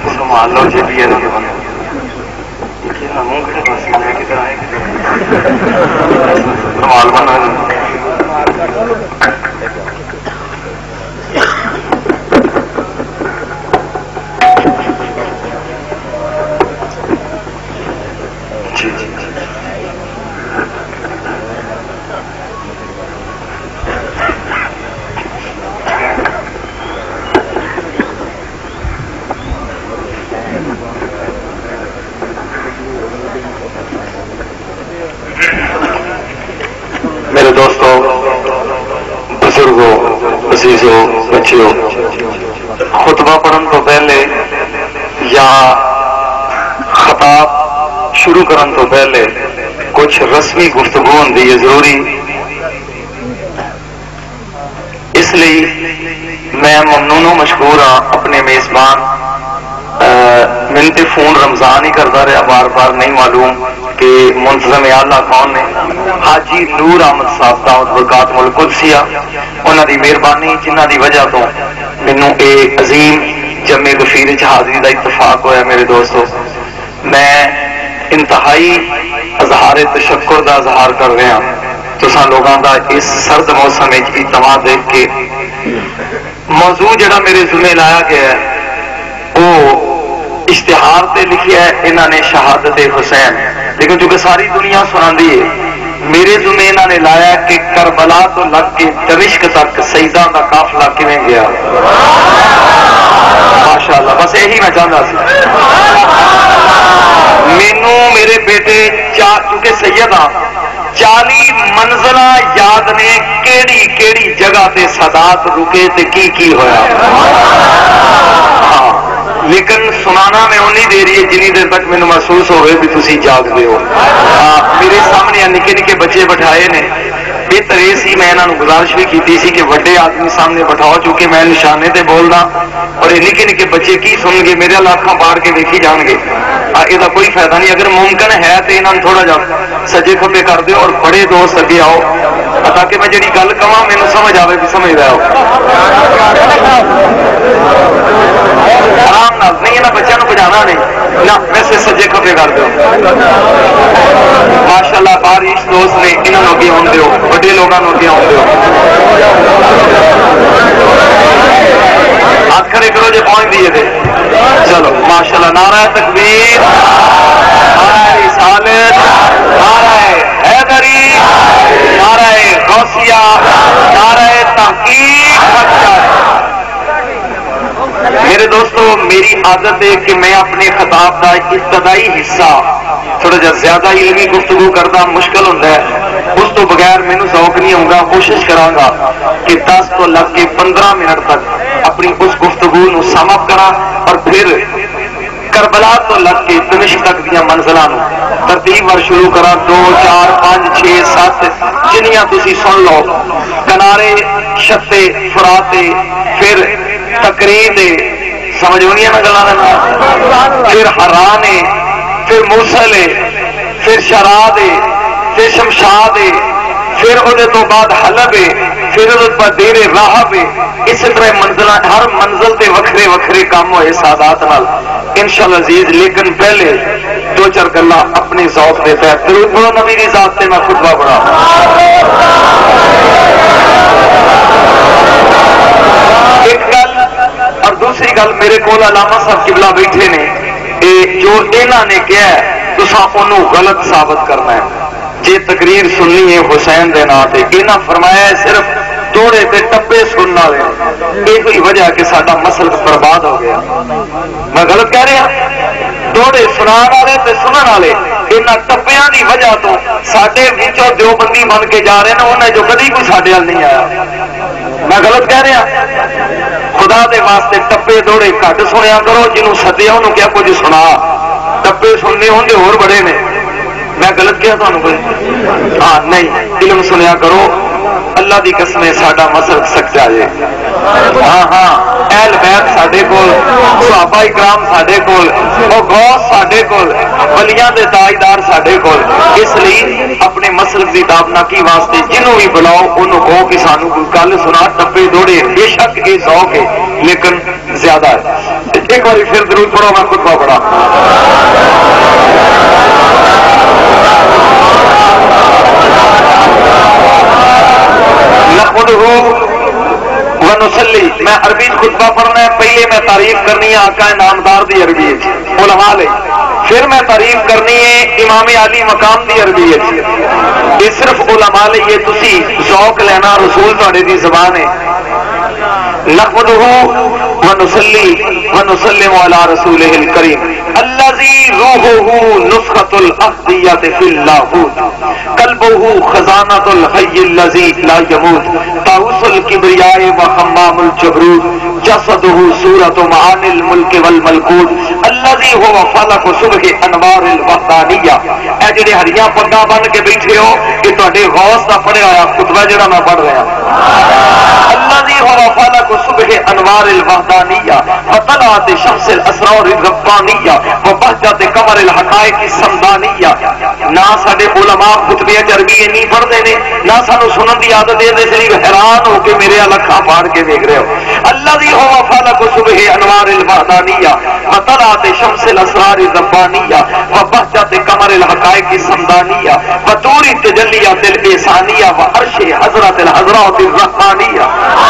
संभाल लो जी भी मुंह खड़े बस किधर आए संभाल बना जी जी मेरे दोस्तों, बुजुर्गों, अजीजों, बच्चियों, खुतबा पढ़ने तो पहले या खताब शुरू करने तो पहले कुछ रस्मी गुफ्तगू होती है जरूरी, इसलिए मैं ममनून मशकूर हाँ अपने मेजबान मैंने तो फोन रमजान ही करता रहा, बार बार नहीं मालूम कि मुंतज़म आला कौन ने। हाजी नूर अहमद साहब दाऊद बरकात मुल कुदसिया उन्हां दी मेहरबानी जिन्हां दी वजह तो मैनू ये अजीम जमे गफीर च हाज़री का इतफाक होया। मेरे दोस्तों, मैं इंतहाई अजहार तशक्कुर का इजहार कर रहा तुसां लोगों का इस सर्द मौसम इज्तिमा देख के। मौजू जिहड़ा मेरे ज़िम्मे लाया गया है वो इश्तिहार से लिखिया है इन्होंने शहादत हुसैन, लेकिन चूंकि सारी दुनिया सुनाती है मेरे जुमे इन्होंने लाया कि करबला तो लग के दमिश्क तक शहीदां का काफिला किवें गया। माशाअल्लाह, बस यही मैं चाहता सी। मैनू मेरे बेटे चूंकि सैयद हाँ 40 मंजिला याद ने केड़ी केड़ी जगह ते सदात रुके ते की होया। हाँ, लेकिन सुनाना मैं उन्नी देर ही जिनी देर तक मैंने महसूस हो भी तुसी जागते हो। मेरे सामने निके निके बच्चे बिठाए ने, बेहतर ये सी मैं इन्होंने गुजारिश भी की थी कि बड़े आदमी सामने बिठाओ, चूंकि मैं निशाने ते बोलना और ये निके निके बच्चे की सुनगे, मेरे लाखा पाड़ के देखी जाएंगे। इसका कोई फायदा नहीं। अगर मुमकिन है तो इन्होंने थोड़ा जा सजे खब्बे कर दो और बड़े दोस्त अगे आओ ताकि मैं जी गल कह मैनू समझ आए भी समझ रहा हो। आराम नाल नहीं, इन्होंने बच्चों को बजाना नहीं ना, वैसे सजे खब्बे कर दो। माशाअल्लाह बारिश दोस्त ने इन्होंने अगे आउण दिओ, बड़े लोगों को अगे आउण दिओ। हाथ खड़े करो जो पहुंच दिए थे। चलो माशाअल्लाह, नारा तकबीर, नारा रिसालत, नारा हैदरी, नारा गौसिया, नारा तहकीक। मेरे दोस्तों, मेरी आदत है कि मैं अपने खिताब का इब्तदाई हिस्सा थोड़ा जा ज्यादा इल्मी गुफ्तगू करना मुश्किल होता है, उस तो बगैर मैनू शौक नहीं होगा। कोशिश करांगा कि 10 तो लग के 15 मिनट तक अपनी उस गुफ्तगू नू समाप्त करा और फिर करबला तो लग के दमिश्क तक दियां मंजिलां नू तरतीब वार शुरू करा। 2 4 5 6 7 जिन्नियां तुसी सुन लो, किनारे शत्ते फुराते, फिर तकरीर समझ नहीं ना गल्लां, फिर हरान, फिर मूसल, फिर शराद, फिर शमशाद, फिर उहदे तो बाद हलब, फिर उहदे बाद देर राहब। इस तरह मंजिल हर मंजिल ते वखरे वखरे काम होए सादात नाल इंशाअल्लाह अजीज। लेकिन पहले 2-4 गल्लां अपनी ज़ौक़ दे तहत दरूद पढ़ो नबी दी ज़ात ते मैं खुतबा पढ़ा। एक गल और दूसरी गल, मेरे को अलामा साहब किबला बैठे ने, जो इन्हों ने कहा तुसां उन्हों गलत साबित करना है। जे तकरीर सुननी है हुसैन के नाम से, इन्होंने फरमाया सिर्फ दौड़े ते टप्पे सुनने वाले, यही वजह कि साडा मसल बर्बाद हो गया। मैं गलत कह रहा? दौड़े सुनाने वाले ते सुनने वाले इन्होंने टप्पियां की वजह तो साडे विचों देवबंदी बन के जा रहे हैं, उन्हें जो कभी कोई साडे वाल नहीं आया। मैं गलत कह रहा? खुदा दे वास्ते टप्पे दौड़े घट सुनिया करो, जिन्होंने सद्या उन्होंने क्या कुछ सुना। टप्पे सुनने होंगे होर बड़े ने। मैं गलत किया तुहानू कोई? हाँ नहीं, इल्म सुनिया करो। अल्लाह की कसम साडा मसल सच्चा जे। हाँ हाँ, अहल बैत साडे कोल, सहाबा इकराम साडे कोल, गौस साडे कोल, वलियां दे ताजदार साडे कोल। इसलिए अपने मसलक की दावनाकी वास्ते जिन्हों भी बुलाओ उन्होंने कहो कि सानू कोई गल सुना। टप्पे दौड़े बेशक ये शौक है लेकिन ज्यादा है। ایک بار پھر درود پڑھو، میں خطبہ پڑھا. ونصلی، میں عربی خطبہ پڑھنا ہے. پہلے میں تعریف کرنی ہے آقا نامدار دی عربی علماء لے، پھر میں تعریف کرنی ہے امام علی مقام دی عربی. یہ صرف علماء لے، یہ تسی ذوق لینا، رسول تہاڈے دی زبان ہے. نحمدہ ونصلی ونسلم علی رسولہ الکریم الذی روحہ نسخۃ الاحدیۃ فی اللاہوت قلبہ خزانۃ الحی الذی لا یموت طاؤس الکبریاء وحمام الجبروت جسدہ صورۃ معانی الملک والملکوت الذی هو فلق صبح انوار الوحدانیہ. اے جڑے ہریاں پگاں بن کے بیٹھے ہو، یہ تہاڈے غوث دا پڑھیا ہوا خطبہ جڑا میں پڑھ رہا. الذی هو فلق صبح انوار الوحدانیہ وطلعت شمس الاسرار الربانیہ وبہجت قمر الحقائق السمدانیہ. نہ ساڈے علماء خطبے عربی نہیں پڑھتے ہیں، نہ سانو سنن دی عادت ہے، اس لیے حیران ہو کے میرے اکھاں پھاڑ کے دیکھ رہے ہو. الذی هو فلق صبح انوار الوحدانیہ وطلعت شمس الاسرار الربانیہ وبہجت قمر الحقائق السمدانیہ وطور التجلیات الاحسانیہ وعرش حضرت الحضرات الرحمانیہ.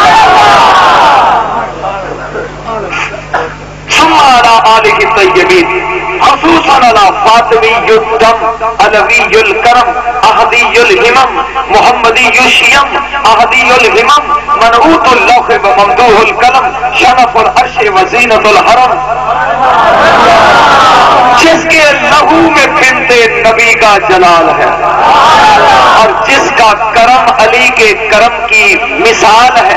ثم على آلہ الطیبین خصوصا على فاطمی الدم علوی الکرم احدی الہمم محمدی الشیم احدی الہمم منعوت اللوح وممدوح القلم شرف العرش وزینت الحرم. جس کے لہو میں بنت نبی کا جلال ہے اور جس کا کرم علی کے کرم کی مثال ہے،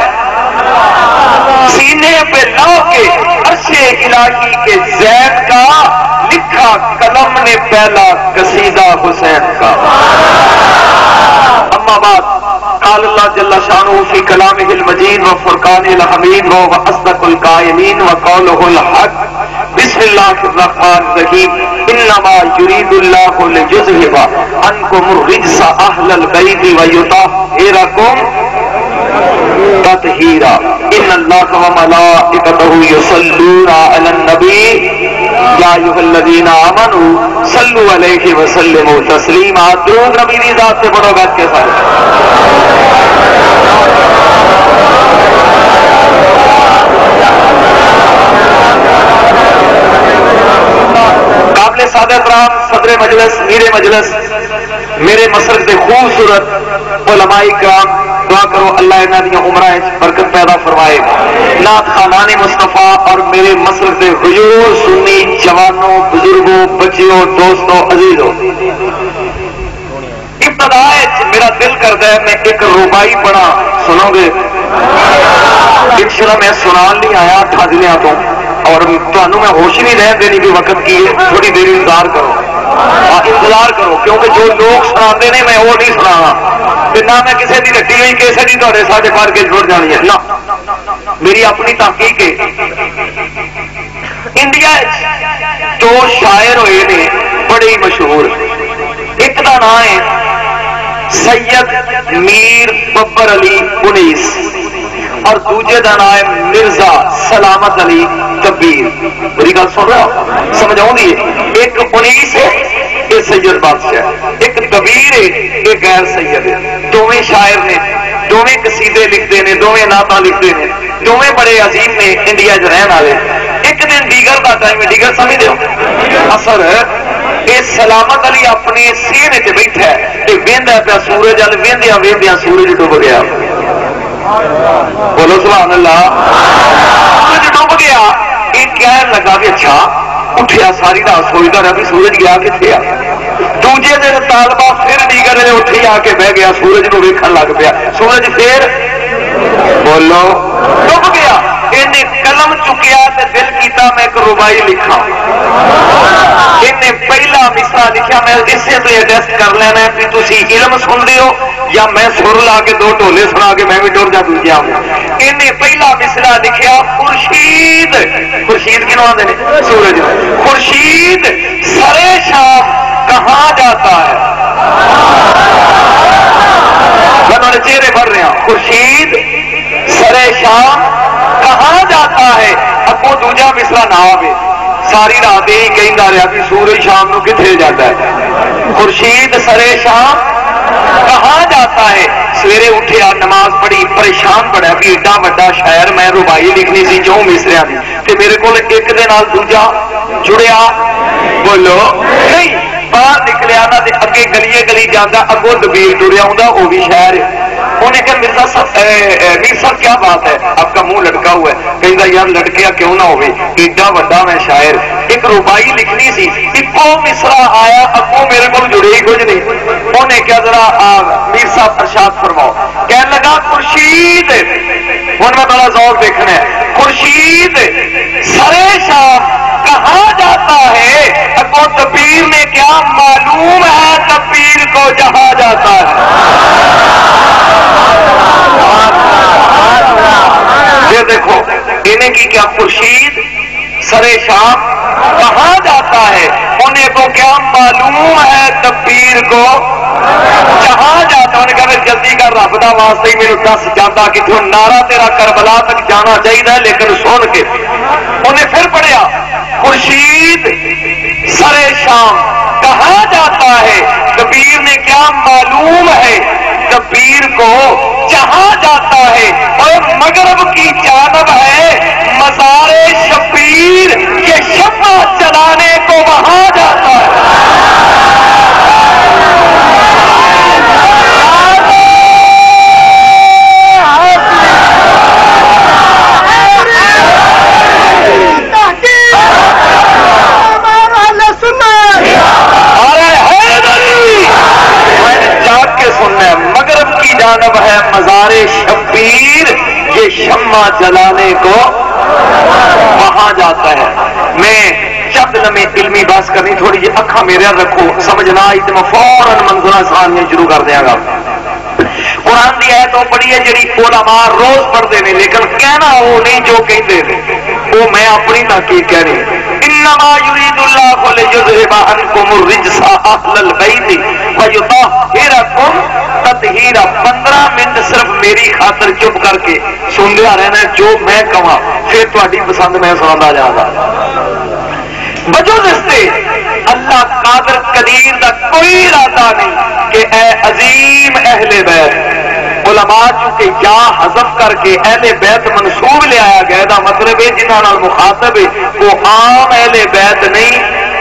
سینے پہ لو کے عرش الہی کے زید کا لکھا قلم نے پہلا قصیدہ حسین کا. اما بعد قال اللہ جل شانہ فی کلامہ المجید وفرقان الحمید واصدق القائلین وقولہ الحق. بسم اللہ الرحمن الرحیم. انما یرید اللہ لیذہب عنکم الرجس اہل البیت ویطہرکم تطہیرا. ان اللہ وملائکتہ یصلون علی النبی یا ایھا الذین آمنوا صلوا علیہ وسلموا تسلیما. درود نبی دی ذات سے پڑھو بیٹھ کے سارے. قابل سعادت رام صدر مجلس، میرے مجلس، میرے مسلک سے خوبصورت علماء کرام، دعا کرو اللہ انہاں دی عمرہ برکت پیدا فرمائے. نعت خانان مصطفیٰ اور میرے مسلک سے حضور سنی جوانوں، بزرگوں، بچیوں، دوستوں، عزیزوں، ابتدا میرا دل کرتا ہے میں ایک ربائی پڑھا، سنو گے؟ انشاءاللہ میں سنان نہیں آیا ٹھاجلیاں تو، اور تمہیں میں ہوش نہیں رہن دینی بھی وقت کی ہے، تھوڑی دیر انتظار کرو، انتظار کرو، کیونکہ جو لوگ سناتے ہیں میں وہ نہیں سنانا. نہ میں کسی کی رٹی ہوئی کیسے نہیں تھوڑے ساڑھے پار کے جڑ جانی ہے، نہ میری اپنی تحقیق ہے. انڈیا دو شاعر ہوئے نے بڑے ہی مشہور. ایک کا نام ہے سید میر ببر علی انیس اور دوجے کا نام ہے مرزا سلامت علی کبیر. میری گل سن رہا سمجھ آؤں گی؟ ایک انیس ہے یہ سید بادشاہ، ایک کبیر ہے یہ غیر سید ہے. دونوں شاعر نے، دونوں قصیدے لکھتے ہیں، دونوں نعتاں لکھتے ہیں، دونوں بڑے عظیم نے انڈیا چ رہن والے. ایک دن دیگر کا ٹائم، دیگر سمجھ دو اثر یہ سلامت علی اپنے سین چ بیٹھا ہے کہ وہدا پیا سورج وال، وہدیا وہدیا سورج ڈب گیا. بولو سبحان اللہ. سورج ڈب گیا. یہ کہنے لگا بھی اچھا، اٹھیا ساری رات سوچتا رہا بھی سورج گیا کتنے آ. دوجے دن طالبہ پھر دیگر اٹھی آ کے بہ گیا، سورج کو ویکھن لگ پیا. سورج پھر بولو ڈب گیا. انہیں قلم چکیا تے دل کیتا میں ایک ربائی لکھا. انہیں پہلا مصرع لکھا، میں اسے تو ایڈجسٹ کر لینا ہے کہ تسی علم سن دے ہو یا میں سر لا کے دو ٹولے سنا کے میں بھی ٹر جا دوجیا ہوں. انہیں پہلا مصرع لکھا خورشید. خورشید کیوں آتے ہیں؟ سورج. خورشید سرے شام کہاں جاتا ہے؟ میں تھوڑے چہرے پڑھ رہے ہیں. خورشید سرے شام کہاں جاتا ہے؟ اگوں دوجا مصرا نہ آئے ساری رات یہی کہندا رہا کہ سورج شام کو کتنے جاتا ہے، خورشید سرے شام کہاں جاتا ہے. سویرے اٹھیا نماز پڑھی پریشان پڑا بھی ایڈا وڈا شاعر میں ربائی لکھنی سی 4 مصریاں دی تے میرے کو ایک دے نال دوجا جڑیا بولو نہیں. باہر نکلیا نا تے اگے گلیے گلی جانا اگوں دبیر ٹریا ہوں وہ بھی شاعر ہے. انہیں کہا مرزا صاحب میر صاحب کیا بات ہے آپ کا منہ لٹکا ہوا ہے. کہتا یار لٹکیا کیوں نہ ہوئے ایڈا وڈا میں شاعر ایک ربائی لکھنی سی ایکو مصرا آیا اگوں میرے کو جڑے ہی کچھ نہیں. انہیں کیا ذرا میر صاحب ارشاد فرماؤ. کہنے لگا خورشید ہوں میں بڑا ذوق دیکھنا ہے. خورشید سرے شام کہاں جاتا ہے اگوں دبیر نے کیا معلوم ہے دبیر کو جہاں جاتا ہے. یہ دیکھو انہیں کی کیا خورشید سرے شام کہاں جاتا ہے انہیں کو کیا معلوم ہے دبیر کو جہاں جاتا. انہیں کہا جلدی کر رب دا واسطے ہی میرے دس جاتا کہ تو نعرہ تیرا کربلا تک جانا چاہیے لیکن سن کے. انہیں پھر پڑھیا خورشید سرے شام کہاں جاتا ہے دبیر نے کیا معلوم ہے دبیر کو جہاں جاتا ہے. اور مغرب کی جانب ہے مزار شبیر یہ شمع جلانے کو وہاں جاتا ہے. مغرب کی جانب ہے مزار شبیر یہ شمع جلانے کو وہاں جاتا ہے. میں چند لمحے علمی بحث کرنی تھوڑی جی اکھا میرے رکھو سمجھنا آئی تو میں فوراً منظورہ سامنے شروع کر دیا گا. قرآن دی آیت وہ پڑھی ہے جڑی علماء روز پڑھتے ہیں لیکن کہنا وہ نہیں جو کہتے ہیں وہ میں اپنی تحقیق کہہ رہی. انما یرید اللہ لیذھب عنکم الرجس اہل البیت ویطہرکم تطہیرا. 15 منٹ صرف میری خاطر چپ کر کے سنیا رہنا جو میں کہاں پھر تہاڈی پسند میں سناتا جاؤں گا. بجوز اس سے اللہ قادر قدیر دا کوئی ارادہ نہیں کہ اے عظیم اہل بیت علماء چونکہ یا حذف کر کے اہل بیت منصوب لے آیا گیا دا مطلب ہے جنہاں نال مخاطب ہے وہ عام اہل بیت نہیں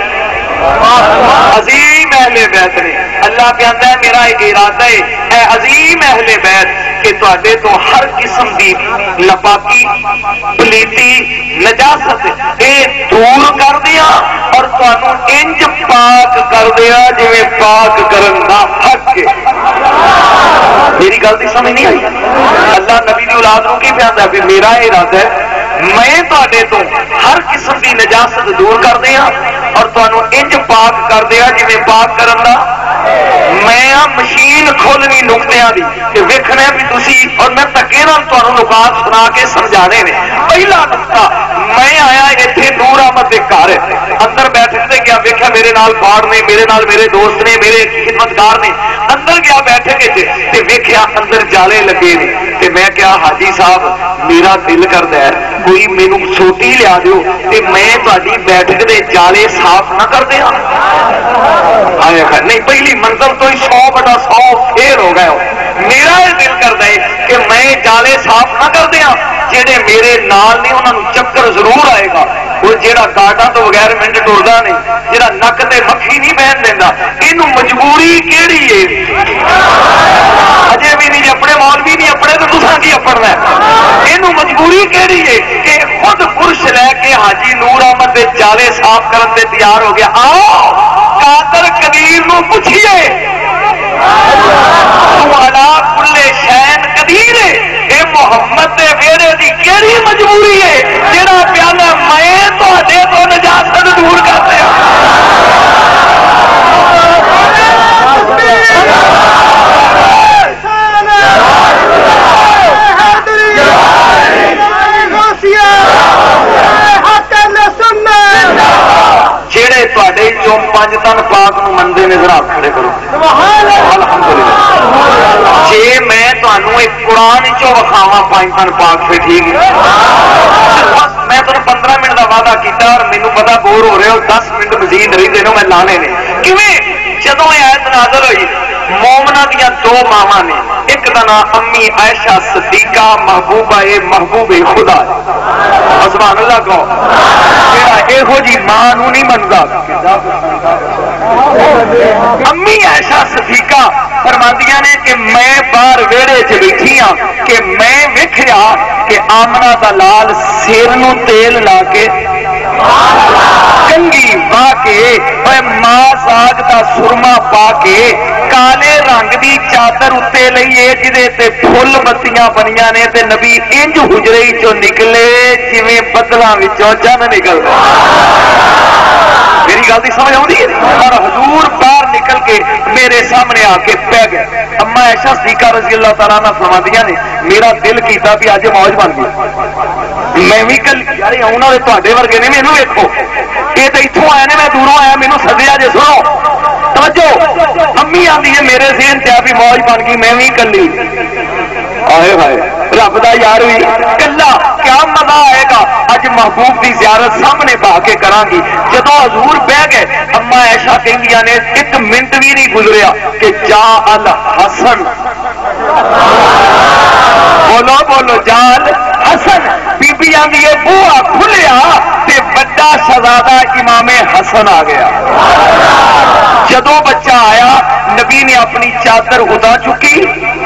عظیم اہل بیت نہیں. اللہ کہتا ہے میرا ارادہ ہے اے عظیم اہل بیت کہ تواڈے تو ہر قسم دی ناپاکی پلیتی نجاست اے دور کر دیا اور تانوں انج پاک کر دیا جویں پاک کرن دا حق ہے. میری گل دی سمجھ نہیں آئی. اللہ نبی دی اولاد نوں کی بیان ہے میرا ارادہ ہے میں تواڈے تو ہر قسم دی نجاست دور کر دیا اور تانوں انج پاک کر دیا جویں پاک کرن دا میں مشین کھولنی نقطیاں دی کہ ویکھنا بھی تسی اور میں تکے نال تانوں نکات سنا کے سمجھانے نے. پہلا نقطہ میں آیا ایتھے نور احمد دے گھر اندر بیٹھن تے گیا ویکھیا میرے نال باڑ نے میرے نال میرے دوست نے میرے خدمتگار نے اندر گیا بیٹھے گے تے ویکھیا اندر جالے لگے نے تے میں کہا حاجی صاحب میرا دل کردا ہے کوئی مینوں سوٹی لیا دیو تے میں تہاڈی بیٹھک دے جالے صاف نہ کر دیاں. آیا نہیں پہلی منزل تو ہی 100/100 پھیر ہو گئے ہو. میرا یہ دل کرتا ہے کہ میں جالے صاف نہ کر دیا جہے میرے نال نہیں انہوں چکر ضرور آئے گا. وہ جہاں کاٹا تو بغیر منٹ ٹرتا نہیں جہاں نک تے مکھی نہیں بہن دینا یہ مجبوری کیڑی ہے اجے بھی نہیں اپنے مولوی نہیں اپنے تو تساں کی اپنا یہ مجبوری کیڑی ہے کہ خود برش لے کے حاجی نور احمد کے جالے صاف کرنے تے تیار ہو گیا. آؤ قادر قدیر نو پوچھیے تو علا کل شین قدیر ہے اے محمد دے ویڑے دی کیڑی مجبوری ہے جڑا پیالہ میں تہاڈے تو نجاست دور کر دیا. جڑے تہاڈے چوں 5 تن پاک نو مندے نے ذرا کھڑے کرو الحمدللہ. जे मैं तुहानू एक कुरान चो विखावा 5 दिन पाक फिर ठीक है। मैं तुहानू 15 मिनट का वादा किया और मैनू पता बोर हो रहे हो 10 मिनट मजीद रही मैं लाने ने किवें जदों आयत नाज़िल हुई मोमना दियां 2 मावां ने एक दा नाम अम्मी आयशा सदीका महबूबा ए महबूबे खुदा सुभान अल्लाह को जेड़ा इहो जी मां नूं नहीं मनदा। अम्मी आयशा सदीका फरमांदियां ने कि मैं बाहर वेड़े च बैठी हाँ कि मैं वेखिया कि आमना दा लाल सिर नूं तेल ला के कंगी पा के मां साग का सुरमा पा के काले रंग की चादर उत्ते लईए जिदे ते फुल बत्तियां बनिया ने ते नबी इंज हुजरे चो निकले जिवें बदलों विचों जन निकलदा। मेरी गल की समझ आउंदी है? और हजूर बाहर निकल के मेरे सामने आके पै गए। अम्मा आयशा सिद्दीका रज़ी अल्लाह तआला अन्हा फरमांदियां ने मेरा दिल कीता भी अज मौज बन गई। मैं भी कल यार आउणा दे तुहाडे वर्गे ने मैनू वेखो ये तो इत्थों आए ने मैं दूरों आया मैनू सद्दिया जे सुनो तवज्जो। अम्मी आंदी है मेरे ज़हन ते भी मौज बन गई मैं भी कली आए हाय रब दा यार भी कला क्या मजा आएगा। अज महबूब की ज़ियारत सामने पा के करांगी। जदों हजूर बह गए अम्मा ऐशा कहंदियां ने 1 मिनट भी नहीं गुजरिया कि जा अल हसन बोलो बोलो जाल हसन बीबी आंदी है बूहा खुलिया ते बड़ा शहजादा इमामे हसन आ गया। जदों बच्चा आया नबी ने अपनी चादर उड़ा चुकी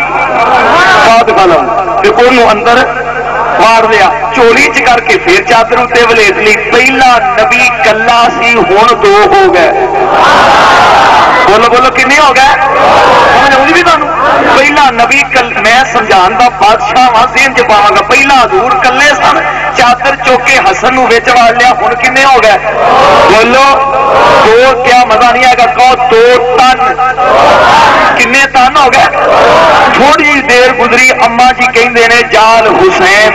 अंदर मार लिया चोली च करके फिर चादर उत्ते वलेट ली। पहला नबी कला सी हुण 2 हो गए। बोलो बोलो किन्ने हो गए समझ आउंदी भी तुहानू? पहला नबी कल मैं समझाण दा बादशाह वां ज़हन च पावांगा। पहला हजूर कल्ले सन चादर चुक के हसन नूं विच वाड़ लिया हुण किन्ने हो गए बोलो 2 क्या मजा नहीं आएगा कहो 2 टन किन्ने टन हो गए। थोड़ी देर गुजरी अम्मा जी कहंदे ने जाल हुसैन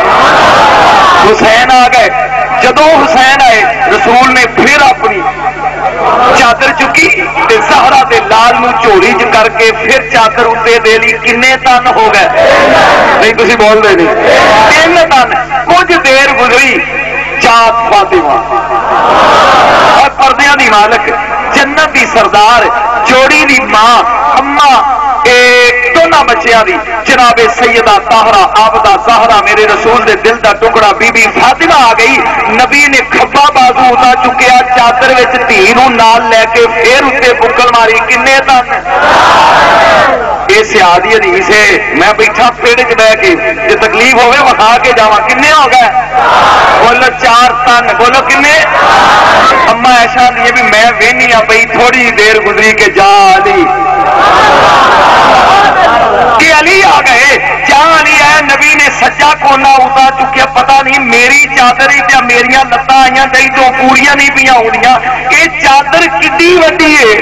हुसैन आ गए। जदों हुसैन आए रसूल ने फिर अपनी चादर चुकी ते ज़हरा दे लाल नूं झोली च करके फिर चादर उत्ते दे ली। किन्ने टन हो गए नहीं तुसीं बोलदे नहीं 3 टन। कुछ देर गुजरी जात फातिमा और पर्दियां दी मालक जन्नत दी सरदार जोड़ी दी मां अम्मा दोनों बच्चों की जनाबे सैयदा ताहरा आबदा ज़हरा मेरे रसूल दे दिल का टुकड़ा बीबी फातिमा आ गई। नबी ने खब्बा बाजू उठा चुकिया चादर विच धी नूं नाल लैके फिर उत्ते बुक्कल मारी। किन्ने टन ये सियादी हदीस है। मैं बैठा पेड़ च बह के जो तकलीफ होवे वखा के जावा। किन्ने हो गए बोलो 4 टन बोलो किन्ने। अम्मा ऐशा दी भी मैं वेहनी आ पई थोड़ी देर गुजरी के जा अली कि अली आ गए। जहां अली आया नबी ने सज्जा कोना उतार चुकिया। पता नहीं मेरी चादर या मेरिया लत्तां आईयां कई तो पूरियां नहीं पिया होनियां। ये चादर किड्डी वड्डी है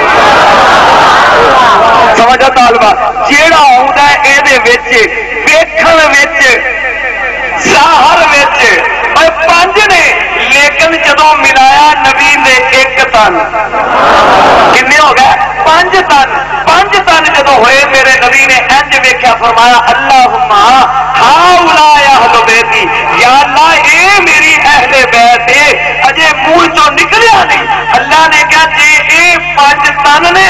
समझो तालबा जेड़ा आउंदा इहदे विच वेखण विच ज़ाहर विच 5 ने लेकिन जदों मिलाया नबी ने 1 टन किन्ने हो गए 5 टन। 5 टन जदों होए मेरे नबी ने इंज वेख्या फरमाया अल्लाहुम्मा हाउला या अहले बैती या अल्लाह ए मेरी अहले बैत है अजे मुंह चों निकलिया नहीं। अल्लाह ने कहा जे ए 5 टन ने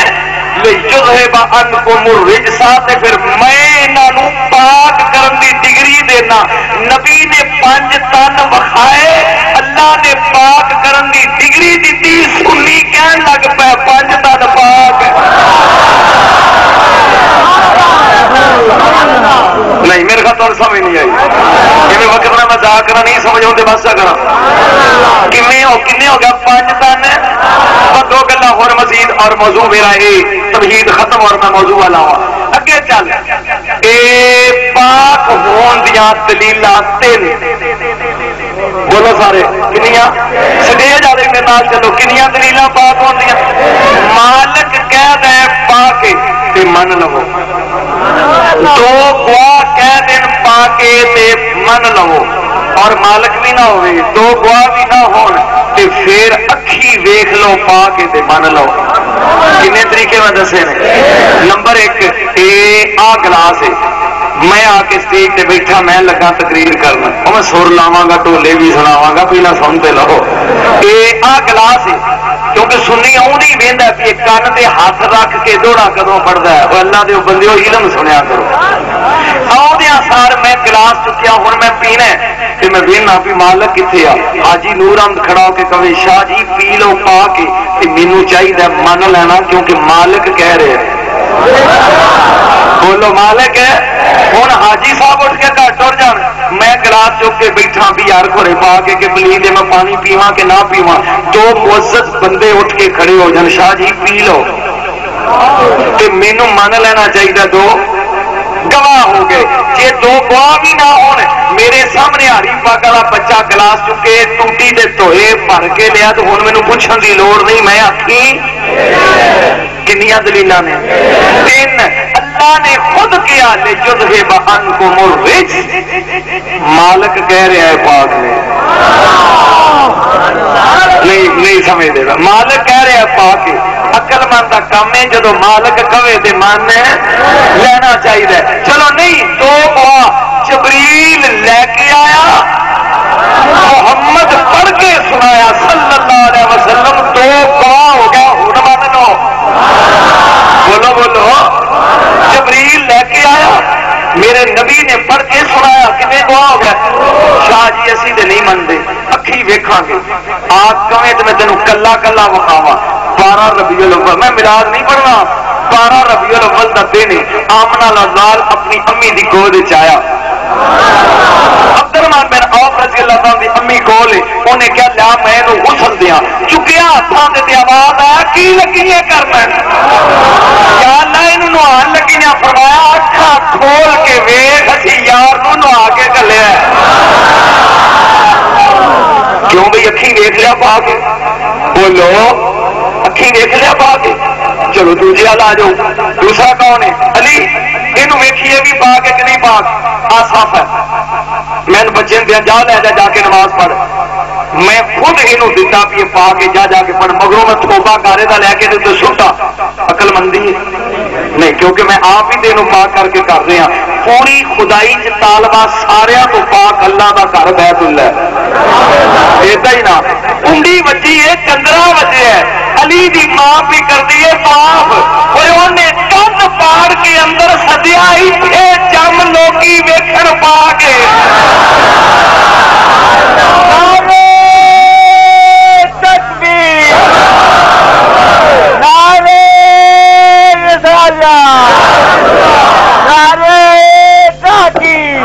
फिर मैं इन्हों पाक करन दी डिग्री देना। नबी ने 5 टन वखाए अल्लाह ने पाक करन दी डिग्री दी। सुन्नी कहन लग पाया 5 टन पाक नहीं मेरे ख्याल तो समझ नहीं आई कि वक्त में मजाक करा नहीं समझ आते बस करा किन्ने हो गया 5 टन। 2 गल्लां होर मजीद और मौजू मेरा ये तमहीद खत्म और मैं मौजू वाला हूं अगे चल। ए पाक होन दियां दलीलां 3 बोलो सारे किनिया स्टेज वाले मेरे नाल चलो किनिया दलीलां पाक होन दियां। मालिक कह दे पाके ते मन लवो 2 गवाह कह देन पाके ते मन लवो और मालिक भी ना होवे 2 गवाह भी ना होन ते फिर अखी वेख लो पाके ते मन लो। किन्ने तरीके میں دسے نے نمبر 1 آ گلاس ہے میں آ کے اسٹیج تے بیٹھا میں لگا تقریر کرنا میں سر لاواں گا ٹولے بھی سناواں گا پہلا سنتے لو آ گلاس ہے کیونکہ سنی آؤں وہدا بھی کن سے ہاتھ رکھ کے دوڑا کدوں پڑھتا ہے وہ اللہ دے بندے علم سنیا کرو آدھا سار میں گلاس چکیا ہوں میں پینا کہ میں وینا بھی مالک کتنے آ حاجی نور احمد کھڑا ہو کے کبھی شاہ جی پی لو پا کے مینو چاہیے من لینا کیونکہ مالک کہہ رہے ہیں بولو مالک ہے ہوں حاجی صاحب اٹھ کے گھر ٹر جان میں گلاس چک کے بیٹھا بھی یار گھوڑے پا کے کہ پلیز میں پانی پیواں کہ نہ پیواں دو معزز بندے اٹھ کے کھڑے ہو جان شاہ جی پی لو کہ مینو من لینا چاہیے دو گواہ ہو گئے جی دو گواہ بھی نہ ہون میرے سامنے ہری پاگ والا بچہ گلاس چکے ٹوٹی دے توئے بھر کے لیا تو ہوں مینوں پوچھن دی لوڑ نہیں میں آخی کنیاں دلیلاں نے 3 اللہ نے خود کیا لِيُذْهِبَ عَنْكُمُ الرِّجْسَ مالک کہہ رہا ہے پاک نے نہیں سمجھ دے گا مالک کہہ رہا ہے پاک عقل مند کا کام ہے جدو مالک کہے تے من لینا چاہیے چلو نہیں دو گواہ جبریل لے کے آیا محمد پڑھ کے سنایا صلی اللہ علیہ وسلم دو گواہ ہو گیا ہوں مانو بولو بولو جبریل لے کے آیا میرے نبی نے پڑھ کے سنایا کتنے گواہ ہو گئے شاہ جی اسی تے نہیں منتے اکھی ویکھاں گے آگ کہیں تو میں تینوں کلا کلا وکھاواں 12 ربیع الاول میں میلاد نہیں پڑھنا 12 ربیع الاول دا دن آمنہ لزال اپنی امی دی گود وچ آیا عبدالرحمن بن عوف رضی اللہ عنہ دی امی کول انہیں کیا لیا میں نو غسل دیا چکیا ہاتھاں تے آواز آیا کی لگیاں کرنا یا اللہ انہوں نہان لگیاں فرمایا اکھاں کھول کے ویکھ اسی یار نو نہا کے گلیا کیوں بھئی اکھی ویکھ لیا پا کے بولو اکھی ویکھ لیا پا کے چلو دوجے والا آ جاؤ دوسرا کون ہے علی یہ ویکھیے بھی پاک ہے کہ نہیں پاک صاف ہے میں بچے دیا جا لے جا کے نماز پڑھ میں خود یہ دتا بھی پا کے جا کے پڑھ مگروں میں توبہ کارے کا لے کے تو چھوٹا عقل مندی نہیں کیونکہ میں آپ ہی تینوں پاک کر کے کر رہا پوری خدائی طالبہ سارا تو پاک اللہ کا گھر بیت اللہ ایسا ہی نا کنڈی بچی ہے چندرا بچے ہے علی دی ماں بھی کر دی ہے پاپ انہیں کن پاڑ کے اندر سدیا ہی جم لوکی ویکھن پا کے نعرے تکبیر نعرے رسالت نعرے تحقیق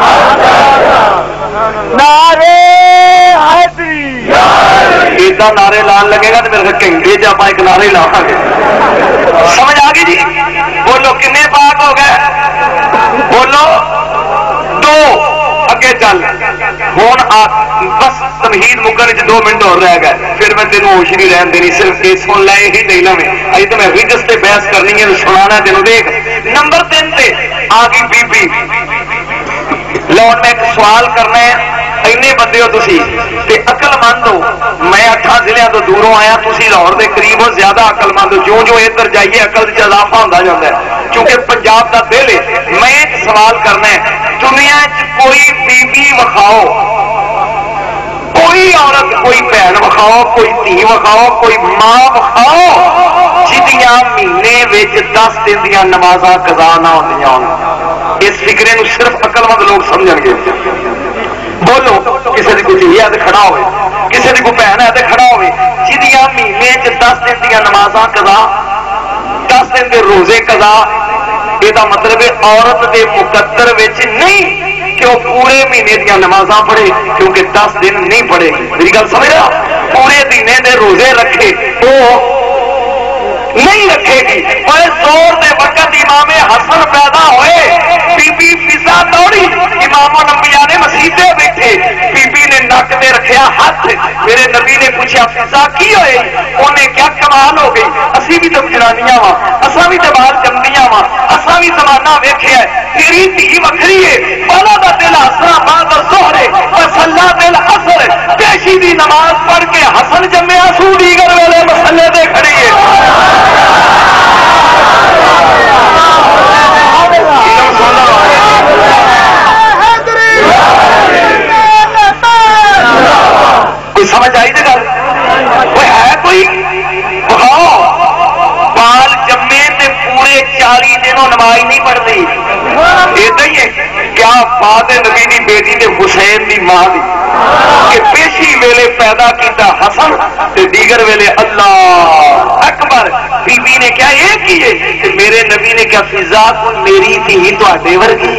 نعرے حیدری ایسا نعرے لان لگے گا تو میرے گھنٹے جب ایک نعرے لاؤں گے سمجھ آ گئی جی بولو کنے پاک ہو گئے بولو 2 اگے چل ہوں بس تمہید مکن 2 منٹ اور رہ گئے پھر میں تینوں ہوش نہیں رہن دینی صرف یہ سن لے یہی دہلا میں اج تو میں رجس سے بحث کرنی ہے سنانا تینوں دیکھ نمبر 3 پہ آ گئی بی بی لوٹ میں ایک سوال کرنا ہے اینے بندے ہو تسی تے عقل مند ہو میں 8 ضلع تو دوروں آیا تسی لاہور دے قریب ہو زیادہ عقل مند ہو جو جو ادھر جائیے عقل وچ اضافہ ہوتا جاتا ہے کیونکہ پنجاب دا دل ہے میں ایک سوال کرنا ہے دنیا وچ کوئی بی بی وکھاؤ کوئی عورت کوئی بہن وکھاؤ کوئی دھی وکھاؤ کوئی ماں وکھاؤ جدیاں مہینے وچ 10 دن دیاں نمازاں قضا نہ ہوندیاں اس فکرے نو صرف عقل مند لوگ سمجھن گے بولو کسی کی کوئی دھی ہے تو کھڑا ہوئے کسی کی کوئی بہن ہے تو کھڑا ہوئے جدیاں مہینے 10 دن دیاں نمازاں قضا 10 دن دے روزے قضا یہ مطلب ہے عورت دے مقدر وچ نہیں کہ وہ پورے مہینے دیا نمازاں پڑھے کیونکہ 10 دن نہیں پڑھے گی میری گل سمجھ رہا پورے مہینے دے روزے رکھے وہ نہیں رکھے گی اور زور دے وقت امام حسن پیدا ہوئے بی بی فضا دوڑی امام الانبیاء نے مسیطے بیٹھے بی بی نے نک دے رکھیا ہاتھ میرے نبی نے پوچھا فضا کی ہوئے انہیں کیا کمال ہو گئی اسی بھی تو جنانیاں وا اساں بھی تو بال جمدیاں وا اساں بھی زمانہ ویکھیا ہے تیری دھی وکھری ہے بالا دا دل حسنا بعد الظہر وصلا دل عصر پیشی دی نماز پڑھ کے حسن جمیا سو دیگر والے مسلے دے کھڑی ہے نماز نہیں پڑھتی ادھر ہی ہے کیا بات ہے نبی دی بیٹی تے حسین دی ماں دی کہ پیشی ویلے پیدا کیتا حسن تے دیگر ویلے اللہ اکبر بی بی نے کیا یہ کیے کہ میرے نبی نے کیا فضا کو میری تھی تو آٹے ورگی